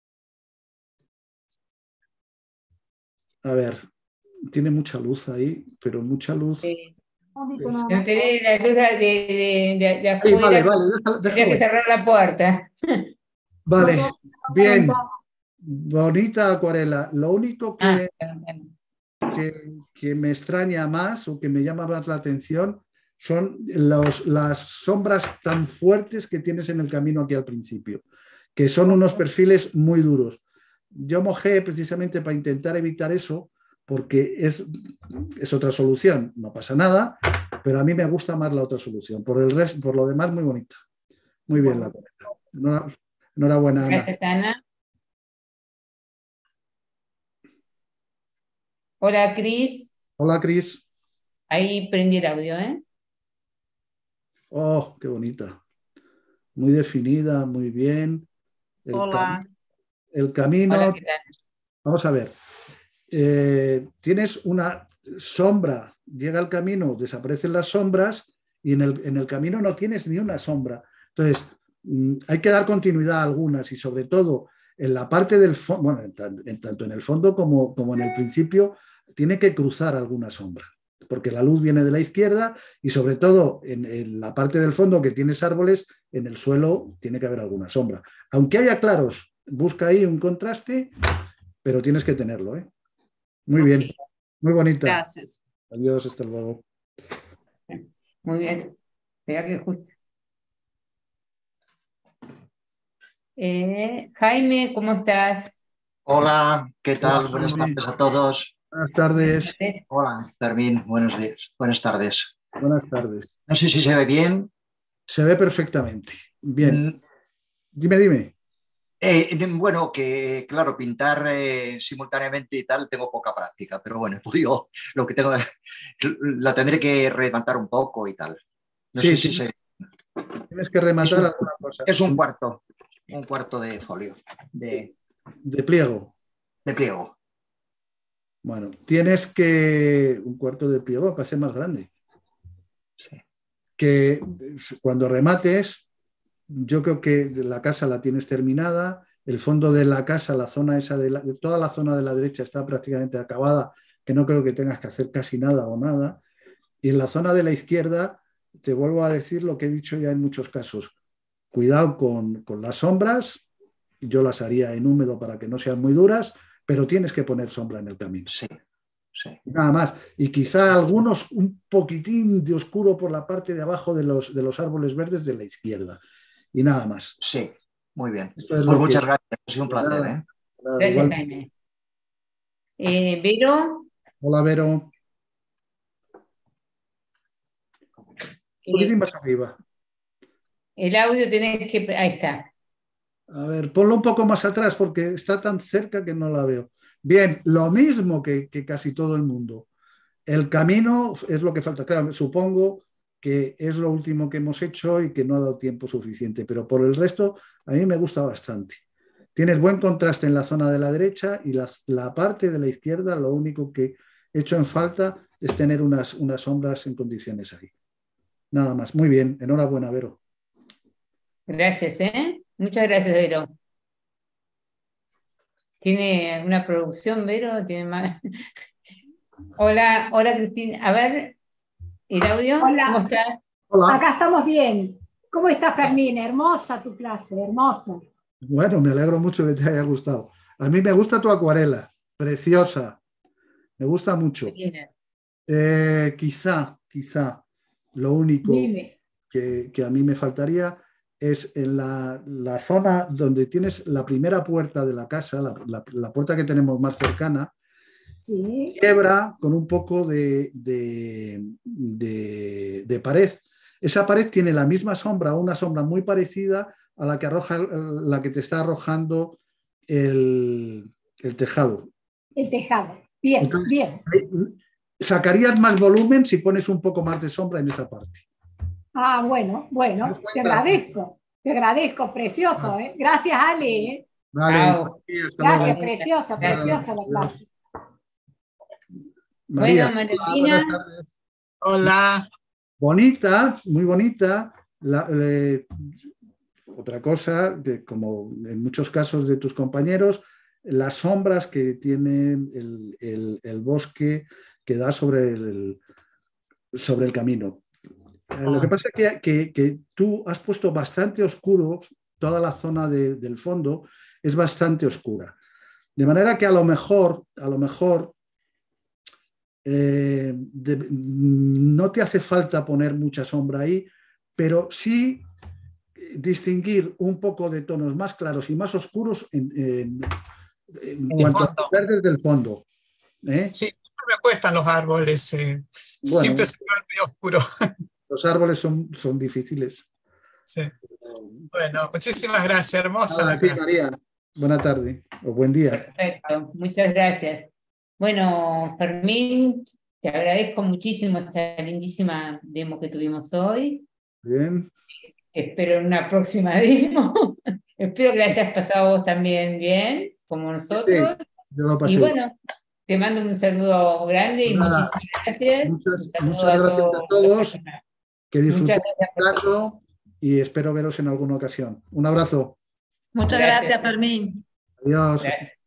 A ver, tiene mucha luz ahí, pero mucha luz. Sí. No tenés la luz de, de, de, de afuera. Sí, vale, vale, déjalo, déjalo. Tendría que cerrar la puerta. Vale, bien. Bonita acuarela. Lo único que, ah, que, que me extraña más o que me llama más la atención son los, las sombras tan fuertes que tienes en el camino aquí al principio, que son unos perfiles muy duros. Yo mojé precisamente para intentar evitar eso, porque es, es otra solución, no pasa nada, pero a mí me gusta más la otra solución. Por, el resto, por lo demás, muy bonita. Muy bien la acuarela. Enhorabuena, Ana. Gracias, Ana. Hola, Cris. Hola, Cris. Ahí prendí el audio, ¿eh? Oh, qué bonita. Muy definida, muy bien. El Hola. Cam el camino. Hola, ¿qué tal? Vamos a ver. Eh, tienes una sombra, llega al camino, desaparecen las sombras y en el, en el camino no tienes ni una sombra. Entonces, mmm, hay que dar continuidad a algunas y sobre todo en la parte del fondo, bueno, en, en, tanto en el fondo como, como en el principio, tiene que cruzar alguna sombra, porque la luz viene de la izquierda y sobre todo en, en la parte del fondo que tienes árboles, en el suelo tiene que haber alguna sombra. Aunque haya claros, busca ahí un contraste, pero tienes que tenerlo, ¿eh? Muy okay. Bien, muy bonita. Gracias. Adiós, hasta luego. Muy bien. Espera que justo. Eh, Jaime, ¿cómo estás? Hola, ¿qué tal? Hola, buenas tardes a todos. Buenas tardes. Hola, Fermín, buenos días. Buenas tardes. Buenas tardes. No sé si se ve bien. Se ve perfectamente. Bien. Mm. Dime, dime. Eh, bueno, que claro, pintar eh, simultáneamente y tal, tengo poca práctica, pero bueno, he podido, lo que tengo, la tendré que rematar un poco y tal. No sí, sé sí. si se... Tienes que rematar es un, alguna cosa. Es un cuarto, un cuarto de folio. De, de pliego. De pliego. Bueno, tienes que, un cuarto de pliego para ser más grande. Sí. Que cuando remates, yo creo que la casa la tienes terminada, el fondo de la casa, la zona esa de, la, de toda la zona de la derecha está prácticamente acabada, que no creo que tengas que hacer casi nada o nada. Y en la zona de la izquierda, te vuelvo a decir lo que he dicho ya en muchos casos. Cuidado con, con las sombras, yo las haría en húmedo para que no sean muy duras, pero tienes que poner sombra en el camino. Sí, sí. Nada más. Y quizá algunos un poquitín de oscuro por la parte de abajo de los, de los árboles verdes de la izquierda. Y nada más. Sí, muy bien. Es pues muchas que... gracias, ha sido un placer. Nada, ¿eh? nada, Gracias, igual. Jaime. Eh, Vero. Hola, Vero. Un poquitín más arriba. El audio tenés que... Ahí está. A ver, ponlo un poco más atrás porque está tan cerca que no la veo. Bien, lo mismo que, que casi todo el mundo. El camino es lo que falta. Claro, supongo que es lo último que hemos hecho y que no ha dado tiempo suficiente, pero por el resto a mí me gusta bastante. Tienes buen contraste en la zona de la derecha y la, la parte de la izquierda, lo único que he hecho en falta es tener unas, unas sombras en condiciones ahí. Nada más. Muy bien. Enhorabuena, Vero. Gracias, ¿eh? Muchas gracias, Vero. ¿Tiene una producción, Vero? ¿Tiene más? Hola, hola, Cristina. A ver, ¿el audio? Hola. ¿Cómo estás? Hola. Acá estamos bien. ¿Cómo está, Fermín? Hermosa tu clase, hermosa. Bueno, me alegro mucho que te haya gustado. A mí me gusta tu acuarela, preciosa. Me gusta mucho. Eh, quizá, quizá, lo único que, que a mí me faltaría es en la, la zona donde tienes la primera puerta de la casa, la, la, la puerta que tenemos más cercana, sí. Quiebra con un poco de, de, de, de pared. Esa pared tiene la misma sombra, una sombra muy parecida a la que, arroja, la que te está arrojando el, el tejado. El tejado. Bien, Entonces, bien. Sacarías más volumen si pones un poco más de sombra en esa parte. Ah, bueno, bueno, te agradezco. Te agradezco, precioso, ¿eh? Gracias, Ale. ¿eh? Vale. Wow. Gracias, preciosa, preciosa la clase. María, bueno, Martina. Buenas tardes. Hola. Bonita, muy bonita. La, le, otra cosa, que como en muchos casos de tus compañeros, las sombras que tiene el, el, el bosque que da sobre el, sobre el camino. Ah. Lo que pasa es que, que, que tú has puesto bastante oscuro, toda la zona de, del fondo es bastante oscura. De manera que a lo mejor, a lo mejor eh, de, no te hace falta poner mucha sombra ahí, pero sí distinguir un poco de tonos más claros y más oscuros en, en, en, en cuanto a los verdes del fondo. ¿eh? Sí, me cuestan los árboles, eh, bueno, siempre se van muy oscuros. Los árboles son, son difíciles. Sí. Bueno, muchísimas gracias, hermosa Nada, la clase. sí, María. Buena tarde o buen día. Perfecto, muchas gracias. Bueno, Fermín, te agradezco muchísimo esta lindísima demo que tuvimos hoy. Bien. Espero en una próxima demo. Espero que la hayas pasado vos también bien, como nosotros. Sí, yo lo pasé. Y bueno, te mando un saludo grande y Nada, muchísimas gracias. Muchas, muchas gracias a todos. Que disfruten tanto y espero veros en alguna ocasión. Un abrazo. Muchas gracias, gracias Fermín. Adiós. Gracias.